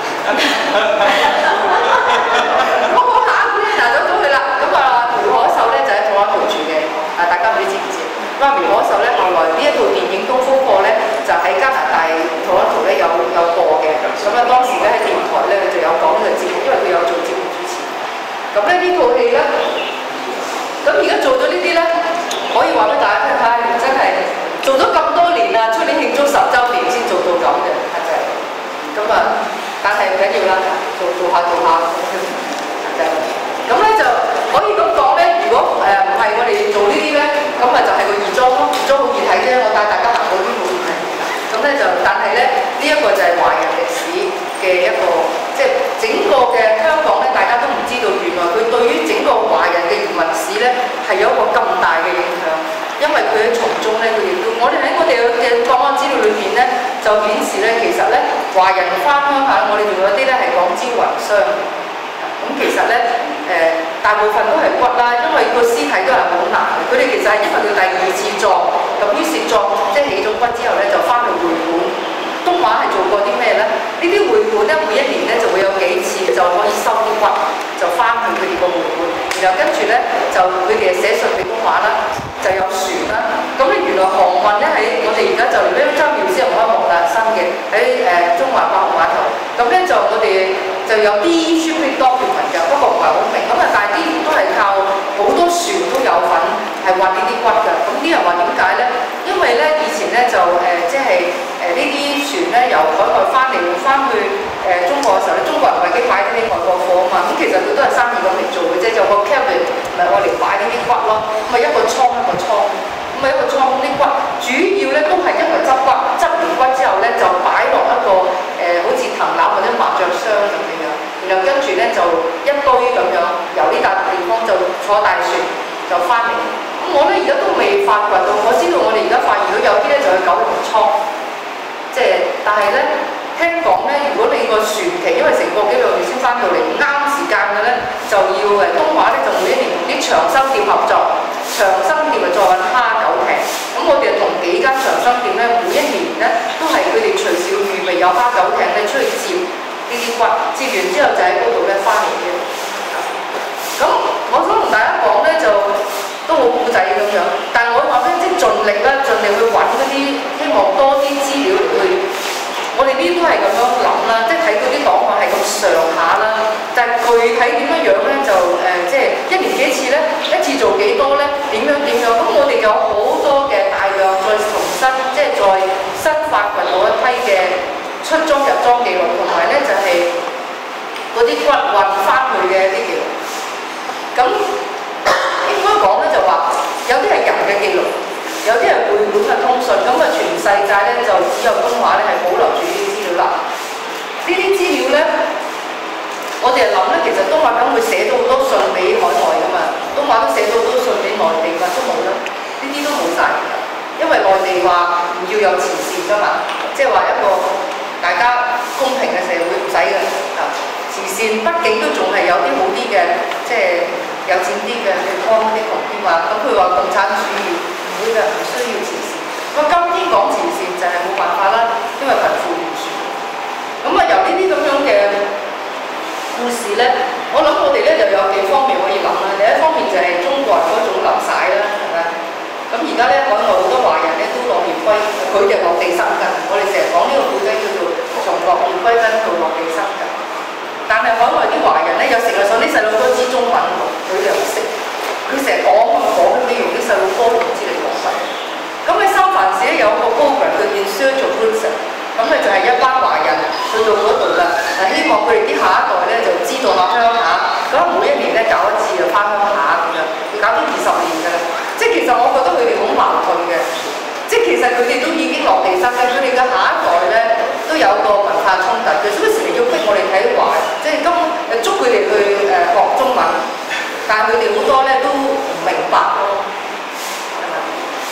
講講下觀音拿走咗佢啦，咁啊苗可秀咧就喺同一度住嘅，啊大家唔知知唔知？咁啊苗可秀咧後來呢一套電影《功夫課》咧就喺加拿大同一度咧有有播嘅，咁啊當時咧喺電台咧就有講呢個節目，因為佢有做節目主持。咁咧呢套戲咧。咁而家做咗呢啲咧，可以話俾大家聽下，真係做咗咁多年啦，出年慶祝十週年先做到咁嘅，係咪？咁啊，但係唔緊要啦，做做下做下，就係咁咧就可以咁講咧。如果誒唔係我哋做呢啲咧，咁啊就係個義裝咯，義裝好易睇啫。我帶大家行嗰啲好易睇。咁咧就，但係咧呢一個就係華人歷史嘅一個，即係整個嘅香港咧，大家都唔知道，原來佢對於整個華人嘅移民史咧係有一個咁大嘅影響，因為佢喺從中咧，佢亦都，我哋喺我哋嘅檔案資料裏邊咧，就顯示咧，其實咧華人翻鄉下，我哋仲有啲咧係講招魂傷，咁其實咧誒、呃、大部分都係骨啦，因為個屍體都係好難嘅，佢哋其實係因為佢第二次葬，咁於是葬即係起咗骨之後咧，就翻去會館。東華係做過啲咩咧？呢啲會館咧，每一年咧就會有幾次就可以收啲骨，就翻去佢哋個會館。然後跟住咧就佢哋寫信俾東華啦，就有船啦。咁咧原來航運咧喺我哋而家就嚟呢張廟先開幕啦，新嘅喺誒中環八號碼頭。咁咧就我哋就有啲 shipping document 㗎，不過唔係好明。咁啊，但係啲都係靠好多船都有份係運呢啲骨㗎。咁啲人話點解咧？因為咧以前咧就誒、呃、即係誒呢啲船咧由海外翻嚟翻去誒、呃、中國嘅時候咧，中國人為幾擺啲啲外國貨啊嘛。咁其實佢都係生意咁嚟做嘅啫，就個 cabin 咪我嚟擺呢啲骨咯。咁啊一個倉一個倉，咁啊一個倉咁啲骨，主要咧都係因為執骨，執完骨之後咧就擺落一個誒、呃、好似藤籃或者麻雀箱咁樣，然後跟住咧就一堆咁樣由呢笪地方就坐大船就翻嚟。咁我咧而家都未發掘到，我知道我哋而家發現到有啲咧就去九龍倉，即係但係咧聽講咧，如果你個船期因為成個幾兩月先翻到嚟，唔啱時間嘅咧，就要誒東華咧就每一年同啲長生店合作，長生店咪再揾蝦狗艇。咁我哋同幾間長生店咧，每一年咧都係佢哋隨時要預備有蝦狗艇咧出去接呢啲骨，接完之後就喺嗰度咧翻嚟嘅。咁我想同大家講咧就。都好古仔咁樣，但係我話咧，即係盡力啦，盡力去揾嗰啲，希望多啲資料嚟去。我哋呢啲都係咁樣諗啦，即係睇嗰啲檔案係咁上下啦。但係具體點樣樣咧，就誒、呃、即係一年幾次咧，一次做幾多咧？點樣點樣？咁我哋有好多嘅大量再重新，即係再新發掘到一批嘅出裝入裝記錄，同埋咧就係嗰啲骨運翻去嘅啲記錄。咁應該講咧就話，有啲係人嘅記錄，有啲係會館嘅通訊，咁啊全世界咧就只有東華咧係保留住呢啲資料啦。呢啲資料咧，我哋係諗咧，其實東華梗會寫到好多信俾海外噶嘛，東華都寫到好多信俾內地㗎，都冇啦，呢啲都冇晒㗎，因為內地話唔要有慈善㗎嘛，即係話一個大家公平嘅社會唔使嘅啊，慈善畢竟都仲係有啲好啲嘅，即係。有錢啲嘅去幫啲窮啲嘛，咁佢話共產主義唔會嘅，唔需要慈善。咁今天講慈善就係冇辦法啦，因為貧富懸殊。咁啊由呢啲咁樣嘅故事咧，我諗我哋咧就有幾方面可以諗啦。第一方面就係中國人嗰種流徙啦，係咪？咁而家咧海外好多華人咧都落葉歸，佢哋落地生根。我哋成日講呢個故仔叫做從落葉歸根到落地生根。但係海外啲華人咧，有成日想啲細路哥知中文，佢哋又唔識。佢成日講咁講，你用啲細路哥都唔知你講乜。咁喺三藩市咧有一個 program 叫 In Search of Roots，咁咧就係一班華人去到嗰度啦，係希望佢哋啲下一代咧就知道下鄉下。咁每一年咧搞一次就翻鄉下咁樣，要搞到二十年㗎啦。即係其實我覺得佢哋好矛盾嘅。即係其實佢哋都已經落地生根，佢哋嘅下一代咧都有個文化衝突嘅，所以成日要逼我哋睇華，即係今誒捉佢哋去誒、呃、學中文，但係佢哋好多咧都唔明白咯，係咪？咁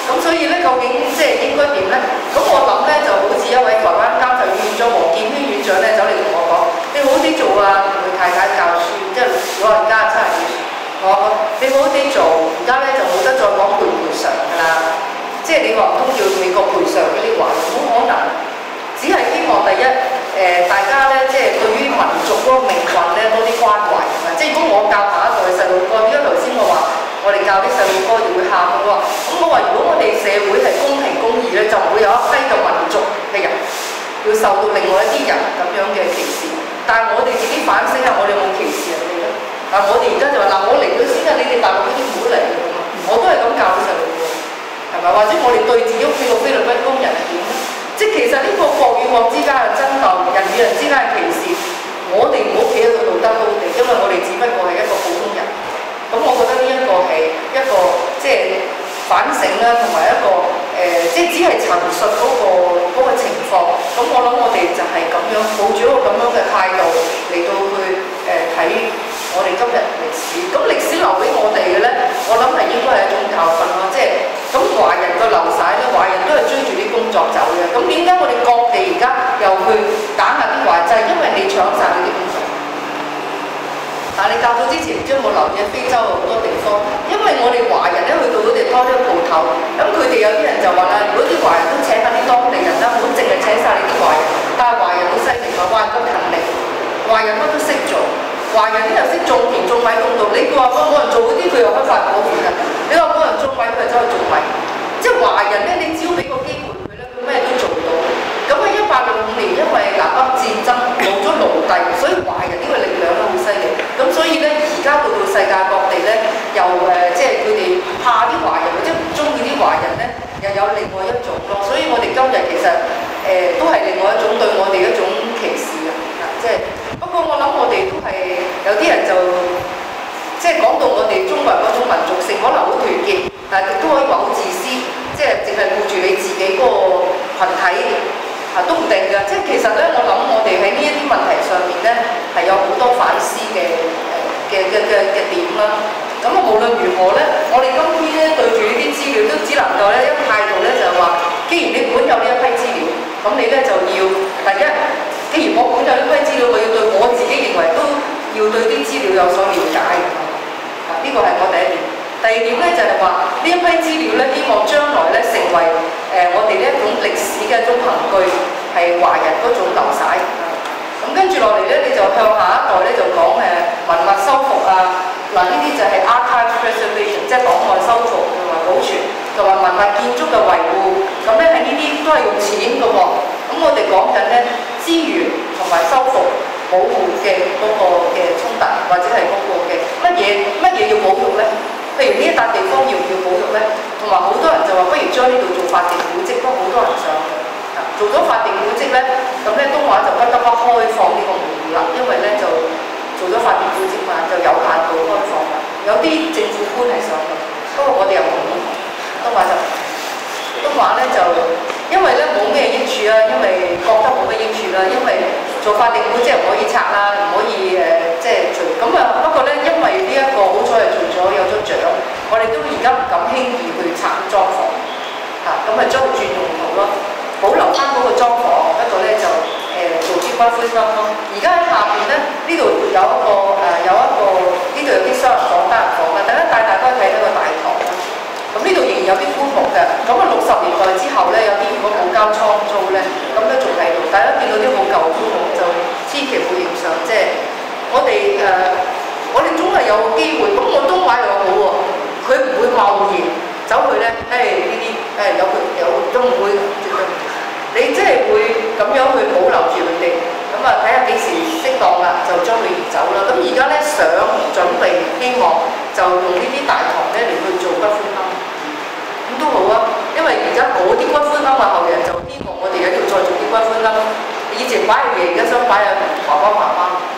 咁所以咧，究竟即係應該點咧？咁我諗咧就好似一位台灣監察院院長黃建軒院長咧走嚟同我講：你好啲做啊，同佢太太教書，即係老人家真係我講你好啲做，而家咧就冇得再講賠賠償㗎啦。即係你話唔通叫美國賠償嗰啲話，冇可能。只係希望第一誒、呃、大家咧即係對於民族嗰個命運咧多啲關懷啊！即係如果我教下一代細路哥，點解頭先我話？我哋教啲細路哥就會喊嘅喎，咁我話如果我哋社會係公平公義咧，就唔會有一批嘅民族嘅人要受到另外一啲人咁樣嘅歧視。但係我哋自己反省下，我哋有冇歧視人哋咧？嗱，我哋而家就話嗱，我嚟到先啊，你哋大陸嗰啲唔好嚟嘅嘛，我都係咁教啲細路哥，係咪？或者我哋對自己屋企個菲律賓工人係點咧？即係其實呢個國與國之間嘅爭鬥，人與人之間嘅歧視，我哋唔好企喺個道德高地，因為我哋只不過係一個普通人。咁我覺得呢一個係一個即係反省啦，同埋一個誒、呃，即係只係陳述嗰、那個嗰、那個情況。咁我諗我哋就係咁樣抱住一個咁樣嘅態度嚟到去誒睇、呃、我哋今日歷史。咁歷史留俾我哋嘅咧，我諗係應該係一種教訓咯。即係咁華人個流曬咧，華人都係追住啲工作走嘅。咁點解我哋各地而家又去打下啲華人？就係因為你搶曬嗰啲工作。但係你教到之前，唔知有冇留意非洲好多地方，因為我哋華人咧去到嗰地方啲鋪頭，咁佢哋有啲人就話啦，如果啲華人都請下啲當地人啦，唔好淨係請晒你啲華人。但係華人好犀利㗎，華人都勤力，華人乜都識做，華人咧又識種田種米種稻。你話冇冇人做嗰啲，佢又開發果園㗎。你話冇人種米，佢就走去種米。即係華人咧，你只要俾個機會佢咧，佢咩都做到。咁喺一八六五年，因為南北戰爭冇咗奴隸，所以華人呢個力量咧好犀利。咁所以咧，而家到到世界各地咧，又誒，即係佢哋怕啲華人，或者唔中意啲華人咧，又有另外一種咯。所以我哋今日其實誒、呃、都係另外一種對我哋一種歧視啊！即係不過我諗我哋都係有啲人就即係講到我哋中國人嗰種民族性，可能好團結，但係亦都可以話好自私，即係淨係顧住你自己嗰個羣體。啊，都唔定㗎，即係其實咧，我諗我哋喺呢一啲問題上面咧，係有好多反思嘅誒嘅嘅嘅嘅點啦。咁啊，無論如何咧，我哋今天咧對住呢啲資料都只能夠咧一個態度咧就係話，既然你本有呢一批資料，咁你咧就要第一，既然我本有呢批資料，我要對我自己認為都要對啲資料有所了解。啊，呢個係我第一點。第二點咧就係話呢一批資料咧，希望將來咧成為誒、呃、我哋呢一種歷史嘅一種憑據，係華人嗰種流徙。咁跟住落嚟咧，你就向下一代咧就講誒文物修復啊，嗱呢啲就係 archive preservation， 即係檔案修復同埋保存，同埋文物建築嘅維護。咁咧喺呢啲都係用錢嘅喎。咁我哋講緊咧資源同埋修復保護嘅嗰個嘅衝突，或者係嗰個嘅乜嘢乜嘢要保育咧？譬如呢一笪地方要唔要保育咧？同埋好多人就話不如將呢度做法定古蹟，不過好多人想嘅。做咗法定古蹟咧，咁咧東華就不得不開放呢個門戶啦，因為咧就做咗法定古蹟嘛，就有限度開放啦。有啲政府官係想嘅，不過我哋又唔同。東華就東華咧就因為咧冇咩益處啦，因為覺得冇咩益處啦，因為做法定古蹟唔可以拆啦，唔可以誒、呃、即係除咁啊。不過咧，因為呢一個好彩係做咗有咗獎，我哋都而家唔敢輕易去拆裝房嚇，咁啊將佢轉用途咯，保留翻嗰個裝房，不過咧就誒、呃、做啲骨灰龕咯。而家喺下邊咧，呢度有一個誒、呃、有一個呢度有啲雙人房、單人房嘅，大家帶大家睇睇個大堂啦。咁呢度仍然有啲棺木嘅，咁啊六十年代之後咧，有啲如果冇交倉租咧，咁都仲喺度。大家見到啲好舊嘅棺木就千祈唔好影相，即係我哋誒、呃，我哋總係有機會。咁我東華又好喎，佢唔會貿然走去咧，誒呢啲誒有佢有都唔會，絕對唔會。你即係會咁樣去保留住佢哋，咁啊睇下幾時適當啦，就將佢移走啦。咁而家咧想準備希望就用呢啲大堂咧嚟去做骨灰龕。咁都好啊，因為而家嗰啲骨灰龕嘅後人就希望我哋喺度再做啲骨灰龕，以前擺阿爺，而家想擺阿爸爸媽媽。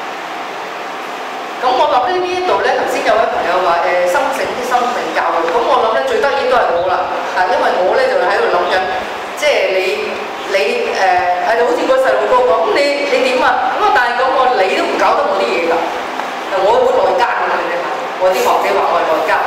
咁我諗咧呢一度咧，頭先有位朋友話誒生醒啲生命教育，咁我諗咧最得意都係我啦，啊因為我咧就喺度諗緊，即係你你誒係好似個細路哥講，咁你你點啊？咁啊但係咁我你都唔搞得我啲嘢㗎，我好內奸㗎你哋，我啲學者話我係內奸。咁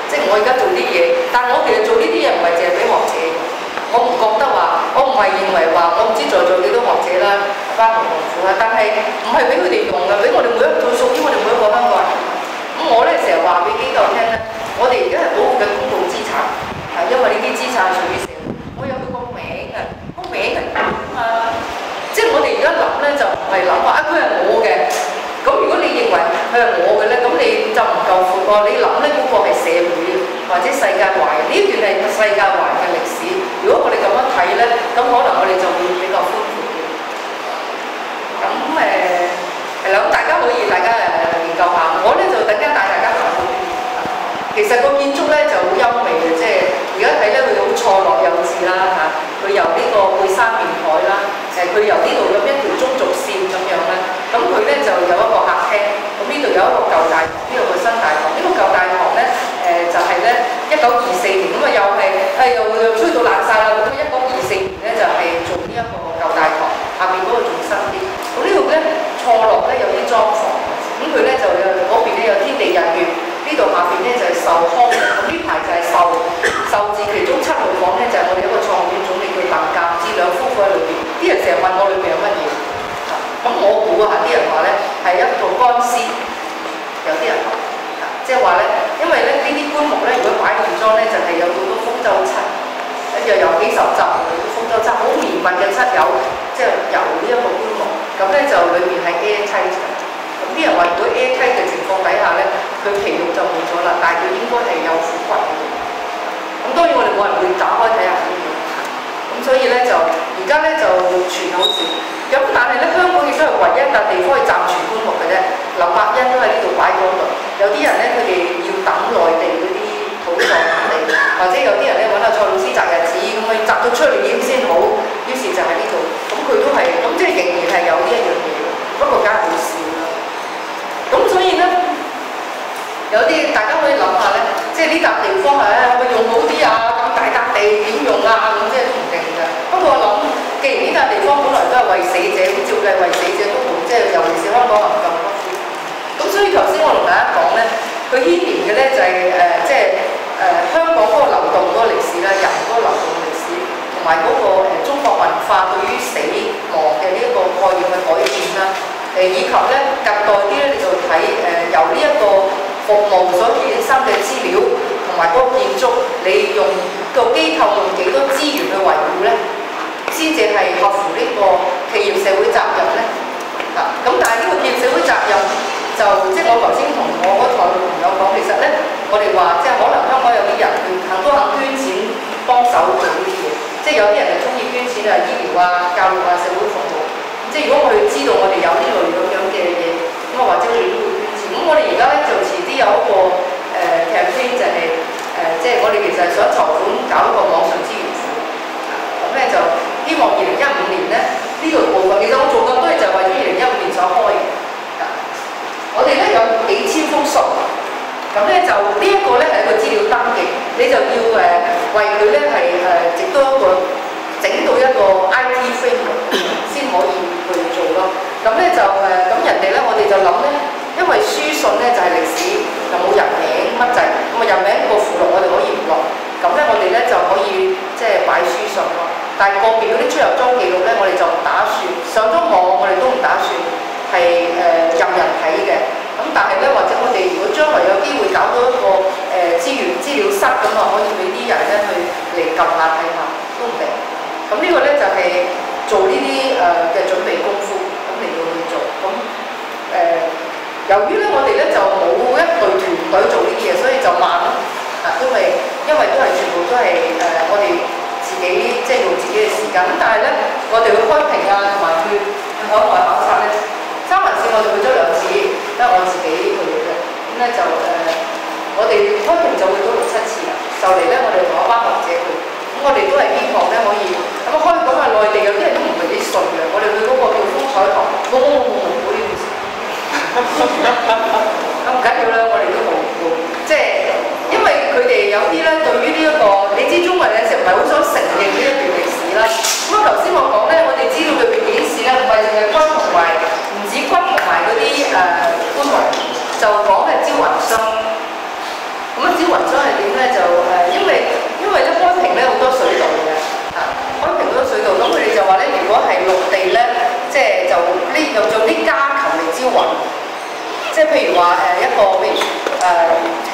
即係我而家做啲嘢，但係我其實做呢啲嘢唔係淨係俾學者，我唔覺得話，我唔係認為話，我唔知在座幾多學者啦，包括同父啦，但係唔係俾佢哋用嘅，俾我哋每一個屬於我哋每一個香港人。咁我咧成日話俾機構聽咧，我哋而家係保護緊公共資產，係因為呢啲資產屬於社會，我有佢個名嘅，個名係點啊？即係我哋而家諗咧就唔係諗話啊佢係我嘅。咁如果你認為佢係我嘅咧，咁你就唔夠闊喎。你諗咧嗰個係社會或者世界華人，呢一段係世界華人嘅歷史。如果我哋咁樣睇咧，咁可能我哋就會比較寬闊啲。咁誒係啦，咁大家可以大家誒研究下。我咧就等間帶大家行嗰邊。其實個建築咧就好優美嘅，即係而家睇咧佢好錯落有致啦嚇。佢由呢個背山面海啦，誒佢由呢度咁一條中軸線咁樣咧。咁佢咧就有一個客廳，咁呢度有一個舊大堂，呢度個新大堂。呢、這個舊大堂咧，誒、呃、就係咧一九二四年，咁啊又係誒又又吹到爛晒啦。咁一九二四年咧就係、是、做呢一個舊大堂，下邊嗰個仲新啲。咁呢度咧錯落咧有啲裝潢，咁佢咧就有嗰邊咧有天地日月，呢度下邊咧就係壽康，咁呢排就係壽壽字，其中七號房咧就係、是、我哋一個創院總理叫鄧鑑之兩夫婦喺裏邊。啲人成日問我裏邊有乜嘢？咁我估啊，啲人話咧係一個乾屍，有啲人話，即係話咧，因為咧呢啲棺木咧，如果擺原裝咧，就係、是、有好多風州漆，又有幾十集風州漆，好綿密嘅漆油，即係油呢一個棺木，咁咧就裏面係 airtight 嘅。咁啲人話，如果 airtight 嘅情況底下咧，佢皮肉就冇咗啦，但係佢應該係有腐骨嘅。咁當然我哋冇人會打開睇下呢啲，咁所以咧就而家咧就傳好似。咁但係咧，香港亦都係唯一笪地方去暫存棺木嘅啫。劉伯恩都喺呢度擺咗度。有啲人咧，佢哋要等內地嗰啲土葬地，或者有啲人咧揾阿蔡老師擇日子，咁佢擇到出嚟影先好。於是就喺呢度。咁佢都係，咁即係仍然係有呢一樣嘢。不過梗係好少啦。咁所以咧，有啲大家可以諗下咧，即係呢笪地方係啊，咪用好啲啊？咁大笪地點用啊？咁即係都唔定㗎。不過我諗。既然呢笪地方本來都係為死者，咁照計為死者都好，即係尤其是香港人咁骨灰。咁所以頭先我同大家講咧，佢牽連嘅咧就係、是、誒、呃，即係誒、呃、香港嗰個流動嗰個歷史啦，人嗰個流動歷史，同埋嗰個、呃、中國文化對於死亡嘅呢一個概念嘅改變啦。誒、呃、以及咧近代啲咧，你就睇誒、呃、由呢一個服務所衍生嘅資料，同埋嗰個建築，你用個機構用幾多資源去維護咧？先至係合乎呢個企業社會責任咧，啊咁但係呢個企業社會責任就即係我頭先同我嗰台嘅朋友講，其實咧我哋話即係可能香港有啲人佢肯都肯捐錢幫手做呢啲嘢，即係有啲人係中意捐錢啊醫療啊教育啊社會服務，即係如果我哋知道我哋有呢類咁樣嘅嘢，咁啊或者我哋都會捐錢。咁我哋而家咧就遲啲有一個誒 campaign 就係、是、誒、呃、即係我哋其實係想籌款搞一個網上資源庫，咁咧就。希望二零一五年咧呢、這個部分，其實我做咁多嘢就係為咗二零一五年所開嘅。我哋咧有幾千封信，咁咧就呢一個咧係一個資料登記，你就要誒、呃、為佢咧係誒整多一個整到一個 I T framework 先可以去做咯。咁咧就誒咁、呃、人哋咧我哋就諗咧，因為書信咧就係、是、歷史，就冇人名乜滯，咁啊人名個附錄我哋可以唔落，咁咧我哋咧就可以即係擺書信咯。但係個別嗰啲出入莊記錄咧，我哋就唔打算上咗網，我哋都唔打算係誒、呃、任人睇嘅。咁但係咧，或者我哋如果將來有機會搞到一個誒資源資料室咁啊，可以俾啲人咧去嚟撳下睇下都唔定。咁呢個咧就係、是、做呢啲誒嘅準備功夫，咁嚟到去做。咁誒、呃、由於咧我哋咧就冇一隊團隊做呢啲嘢，所以就慢咯。啊，因為因為都係全部都係誒、呃、我哋。自己即係用自己嘅時間，咁但係咧，我哋去開評啊，同埋去海外考察咧，三藩市我哋去咗兩次，因為我自己去嘅，咁咧就誒、呃，我哋開評就去咗六七次啦。就嚟咧，我哋同一班學者去，咁我哋都係希望咧可以咁啊，開講下內地有啲人都唔係幾信嘅，我哋去嗰個叫風采堂，冇冇冇冇冇呢件事，咁唔緊要啦，我哋都冇冇，即係。因為佢哋有啲咧，對於呢、這、一個，你知中國人有時唔係好想承認呢一段歷史啦。咁啊，頭先我講咧，我哋資料裏邊顯示咧，唔係淨係骨同埋，唔止骨同埋嗰啲誒棺木，就講係招魂霜。咁啊，招魂霜係點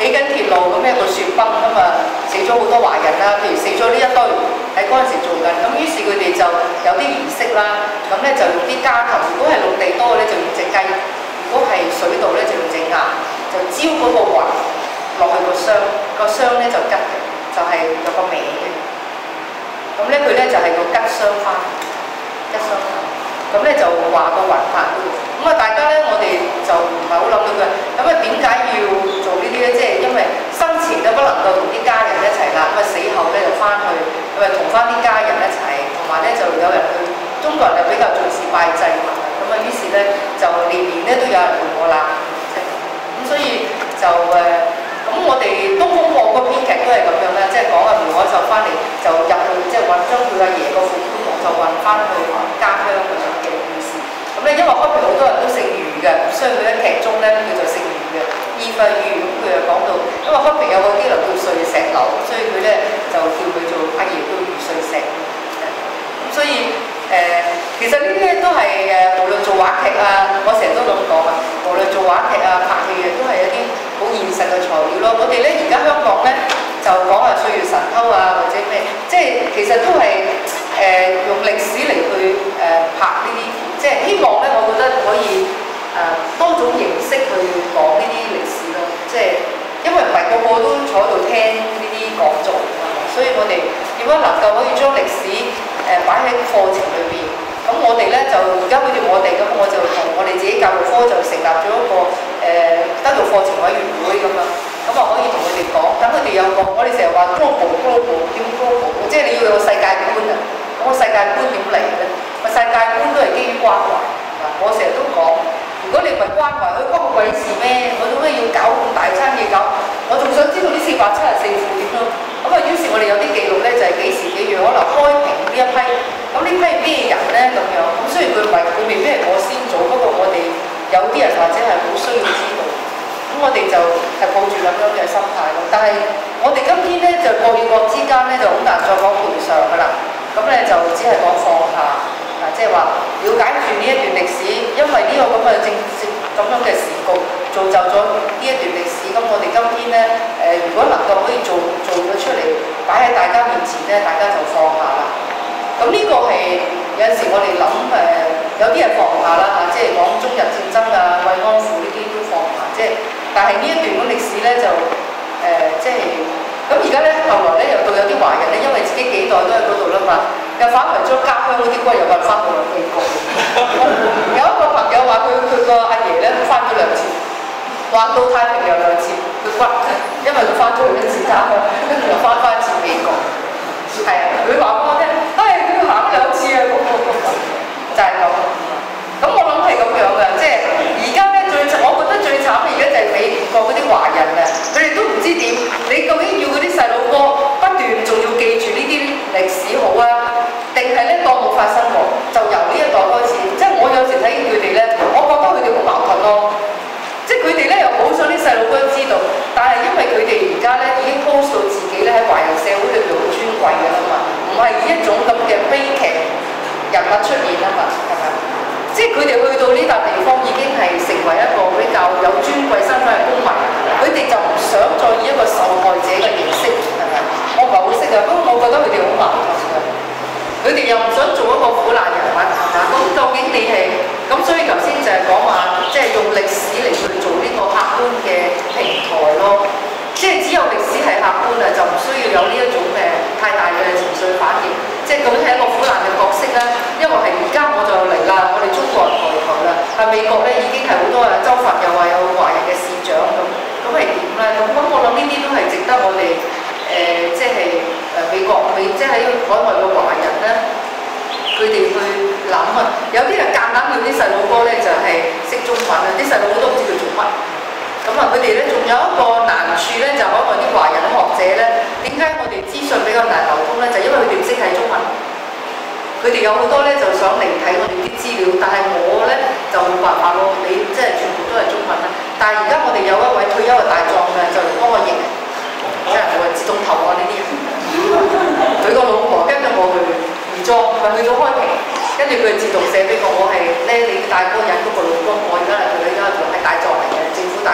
起緊鐵路咁一個雪崩咁啊，死咗好多華人啦，譬如死咗呢一堆喺嗰陣時做緊，咁於是佢哋就有啲儀式啦，咁咧就用啲家禽，如果係陸地多咧就用隻雞，如果係水道咧就用隻鴨，就招嗰個魂落去個箱，個箱咧就吉嘅，就係、是、有個名嘅，咁咧佢咧就係、是、個吉箱花，吉箱花，咁咧就話個魂魄嗰度。咁啊，大家咧，我哋就唔係好諗到佢。咁啊，點解要做呢啲咧？即係因為生前咧不能夠同啲家人一齊啦，咁啊死後咧就翻去，咁啊同翻啲家人一齊，同埋咧就有人去。中國人就比較重視拜祭物，咁啊於是咧就年年咧都有人陪我啦。咁所以就誒，咁我哋東風破嗰編劇都係咁樣啦，即係講啊苗海秀翻嚟就入去，即係揾將佢阿爺個父官墓就運翻去家鄉咁樣嘅故事。咁咧，因為開平好多人都姓余嘅，所以佢喺劇中咧佢就姓余嘅，義憤余。咁佢又講到，因為開平有個機樓叫碎石樓，所以佢咧就叫佢做阿爺叫余碎石。咁所以誒、呃，其實呢啲咧都係誒，無論做話劇啊，我成日都咁講啊，無論做話劇啊、拍戲啊，都係一啲好現實嘅材料咯。我哋咧而家香港咧就講話歲月神偷啊，或者咩，即係其實都係誒、呃、用歷史嚟去誒、呃、拍呢啲。即係希望咧，我覺得可以誒、呃、多種形式去講呢啲歷史咯。即係因為唔係個個都坐喺度聽呢啲講座，所以我哋點樣能夠可以將歷史誒擺喺課程裏邊？咁我哋咧就而家好似我哋咁，我就同我哋自己教育科就成立咗一個誒德育課程委員會咁樣，咁啊可以同佢哋講，等佢哋有個我哋成日話 global global 點 global， 即係你要有個世界觀啊。咁個世界觀點嚟嘅咧？個世界觀都係基於關懷。嗱，我成日都講，如果你唔係關懷，佢關個鬼事咩？我做咩要搞咁大餐嘢搞？我仲想知道啲四百七十四庫點咯。咁啊，於是我哋有啲記錄咧，就係幾時幾月可能開平呢一批。咁呢批係咩人咧？咁樣咁雖然佢唔係佢未必係我先做，不過我哋有啲人或者係好需要知道。咁我哋就係抱住咁樣嘅心態咯。但係我哋今天咧就國與國之間咧就好難再講賠償㗎啦。咁咧就只係講放下，啊，即係話了解住呢一段歷史，因為呢個咁嘅政治咁樣嘅時局造就咗呢一段歷史。咁我哋今天咧誒、呃，如果能夠可以做做咗出嚟，擺喺大家面前咧，大家就放下啦。咁呢個係有陣時我哋諗誒，有啲人放下啦嚇，即係講中日戰爭啊、慰安婦呢啲都放下，即係，但係呢一段嘅歷史咧就誒、呃，即係。咁而家咧，後來咧又到有啲華人咧，因為自己幾代都喺嗰度啦嘛，又反為將家鄉嗰啲骨又運翻到嚟美國。有一個朋友話佢佢個阿爺咧都翻咗兩次，橫渡太平洋兩次，佢骨，因為佢翻咗去一次家鄉，跟住又翻翻一次美國。係啊，佢話我聽，唉、哎，佢行咗兩次啊，嗰個就係咁。咁我諗係咁樣嘅，即係而家咧最，我覺得最慘嘅而家就係美國嗰啲華人啊，佢哋都唔知點，你究竟要嗰啲細路哥不斷仲要記住呢啲歷史好啊，定係咧當冇發生過，就由呢一代開始。即係我有時睇見佢哋咧，我覺得佢哋好矛盾咯。即係佢哋咧又好想啲細路哥知道，但係因為佢哋而家咧已經 post 到自己咧喺華人社會裏邊好尊貴嘅啦嘛，唔係以一種咁嘅悲劇人物出現啊嘛，係咪？即係佢哋去到呢笪地方已經係成為一個比較有尊貴身份嘅公民，佢哋就唔想再以一個受害者嘅形式，係咪？我唔係好識啊，不過我覺得佢哋好矛盾嘅。佢哋又唔想做一個苦難人物，嚇咁究竟你係咁？所以頭先就係講話，即係用歷史嚟去做呢個客觀嘅平台咯。即係只有歷史係客觀啊，就唔需要有呢一種嘅太大嘅情緒反應。即係究竟係一個苦難嘅角色咧，因為係而家我就嚟啦，我哋中國人抬頭啦，喺美國咧已經係好多啊，州份又話有華人嘅市長咁，咁係點咧？咁咁我諗呢啲都係值得我哋誒、呃，即係誒美國美，即係喺海外嘅華人咧，佢哋去諗啊。有啲人夾硬要啲細路哥咧就係、是、識中文啊，啲細路哥都唔知佢做乜。咁啊，佢哋咧仲有一個難處咧，就可能啲華人學者咧，點解我哋資訊比較難流通咧？就因為佢哋唔識睇中文。佢哋有好多咧就想嚟睇我哋啲資料，但係我咧就冇辦法咯。你即係全部都係中文啦。但係而家我哋有一位退休嘅大狀嘅，就嚟幫我譯，即係我係自動投案呢啲人。佢個老婆跟住我去移裝，佢去咗開平，跟住佢自動寫俾我，我係咧你大哥引嗰個老公，我而家係佢而家仲係大狀嚟嘅，政府大狀。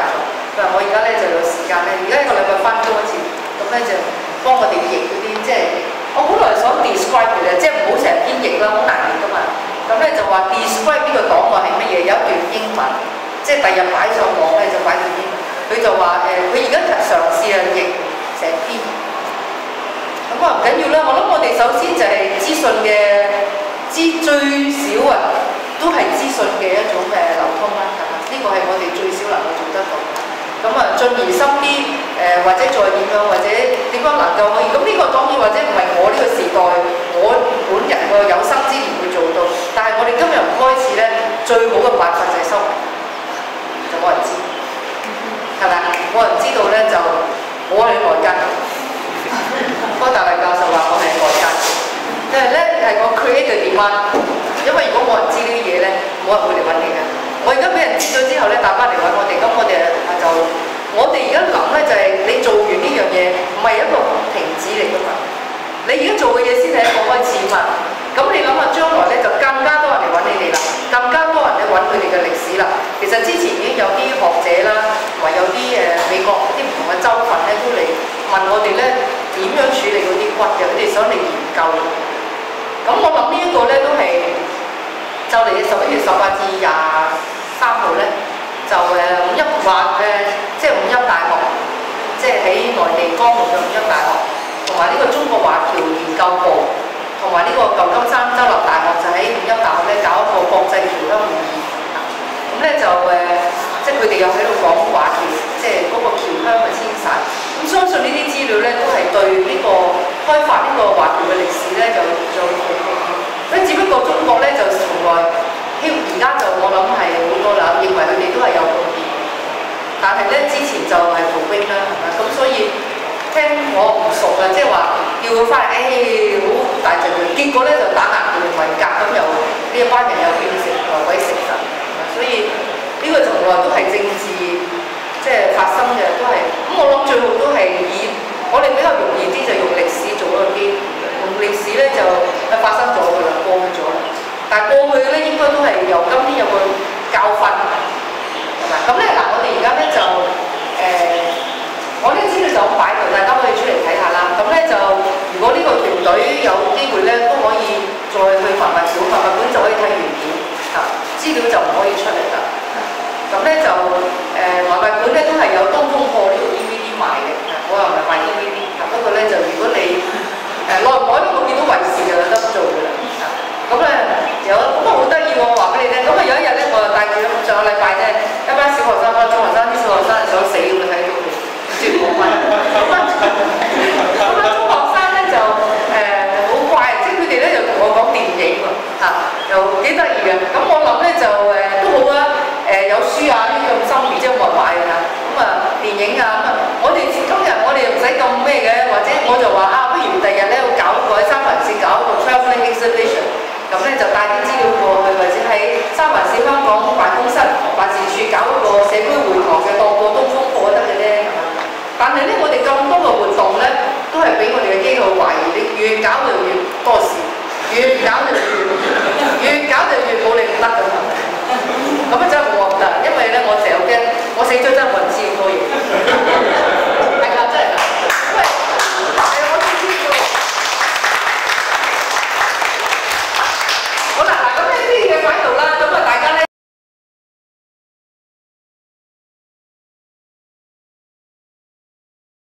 佢話我而家咧就有時間咧，而家一個禮拜翻工一次，咁咧就幫我哋譯嗰啲即係我本來想 describe 嘅，即係唔好成日編譯啦，好難譯噶嘛。咁咧就話 describe 呢個檔案係乜嘢？有一段英文，即係第日擺上網咧就擺段英文。佢就話誒，佢而家嘗試啊譯成篇。咁啊唔緊要啦，我諗我哋首先就係資訊嘅資最少啊，都係資訊嘅一種誒流通啦，係嘛？呢個係我哋最少能夠做得到。咁啊進而深啲誒，或者再點樣，或者點樣能夠可以？咁呢個當然或者唔係我呢個時代，我本人個有生之年會做到。但係我哋今日開始咧，最好嘅辦法就係收，就冇人知，係咪？冇人知道咧，就我係外間。柯達黎教授話我係外間，因為咧係我 create 嘅 demand。因為如果冇人知呢啲嘢咧，冇人會嚟揾你嘅。我而家俾人知咗之後咧，大班嚟揾我哋，咁我哋啊就我哋而家諗咧就係、是、你做完呢樣嘢，唔係一個停止嚟㗎嘛。你而家做嘅嘢先係一個開始嘛。咁你諗下將來咧就更加多人嚟揾你哋啦，更加多人嚟揾佢哋嘅歷史啦。其實之前已經有啲學者啦，同埋有啲誒美國啲唔同嘅州份咧都嚟問我哋咧點樣處理嗰啲骨嘅，佢哋想嚟研究。咁我諗呢一個咧都係就嚟十一月十八至廿三號咧，就誒五一華誒即係五一大學，即係喺內地江門嘅五一大學，同埋呢個中國華僑研究部。同埋呢個舊金山州立大學就喺五一大學咧搞一個國際僑鄉會議，咁咧就誒，即係佢哋又喺度講華僑，即係嗰個僑鄉嘅遷徙。咁相信呢啲資料咧都係對呢個開發呢個華僑嘅歷史咧就有好貢獻。咁只不過中國咧就從來，而家就我諗係好多啦，認為佢哋都係有貢獻，但係咧之前就係逃兵啦，係咪？咁所以。聽我唔熟啊，即係話叫佢翻嚟，誒好大陣仗，結果咧就打壓佢哋文革，咁又呢一班人又變成內鬼食神，所以呢個從來都係政治即係發生嘅，都係咁。我諗最後都係以我哋比較容易啲就用歷史做一個基礎，用歷史咧就係發生咗㗎啦，過去咗啦。但係過去咧應該都係由今天有個教訓，係咪？咁咧嗱，我哋而家咧就誒。呃我呢啲資料就咁擺度，大家可以出嚟睇下啦。咁咧就，如果呢個團隊有機會咧，都可以再去文物館，文物館就可以睇原片，嚇資料就唔可以出嚟啦。咁咧就誒文物館咧都係有東風破呢個 D V D 賣嘅，我又唔係賣 D V D，不過咧就如果你誒耐唔耐咧，我見到衛視就有得做㗎啦。咁咧有咁啊好得意喎，話俾你聽。咁啊有一日咧，我就帶住上個禮拜啫，一班小學生啦，中學生啲小學生想死咁睇到佢。絕冇問，咁啊，咁啊，中學生咧就誒好怪，即係佢哋咧就同我講電影喎，嚇，又幾得意嘅。咁我諗咧就誒都好啊，誒有書啊呢啲咁心意，即係冇人買㗎嚇。咁啊電影啊咁啊，我哋今日我哋又唔使咁咩嘅，或者我就話啊，不如第日咧搞一個喺三藩市搞一個 travelling exhibition，咁咧就帶啲資料過去，或者喺三藩市香港辦公室辦事處搞一個社區會堂嘅，當個東風課得嘅啫。但係咧，我哋咁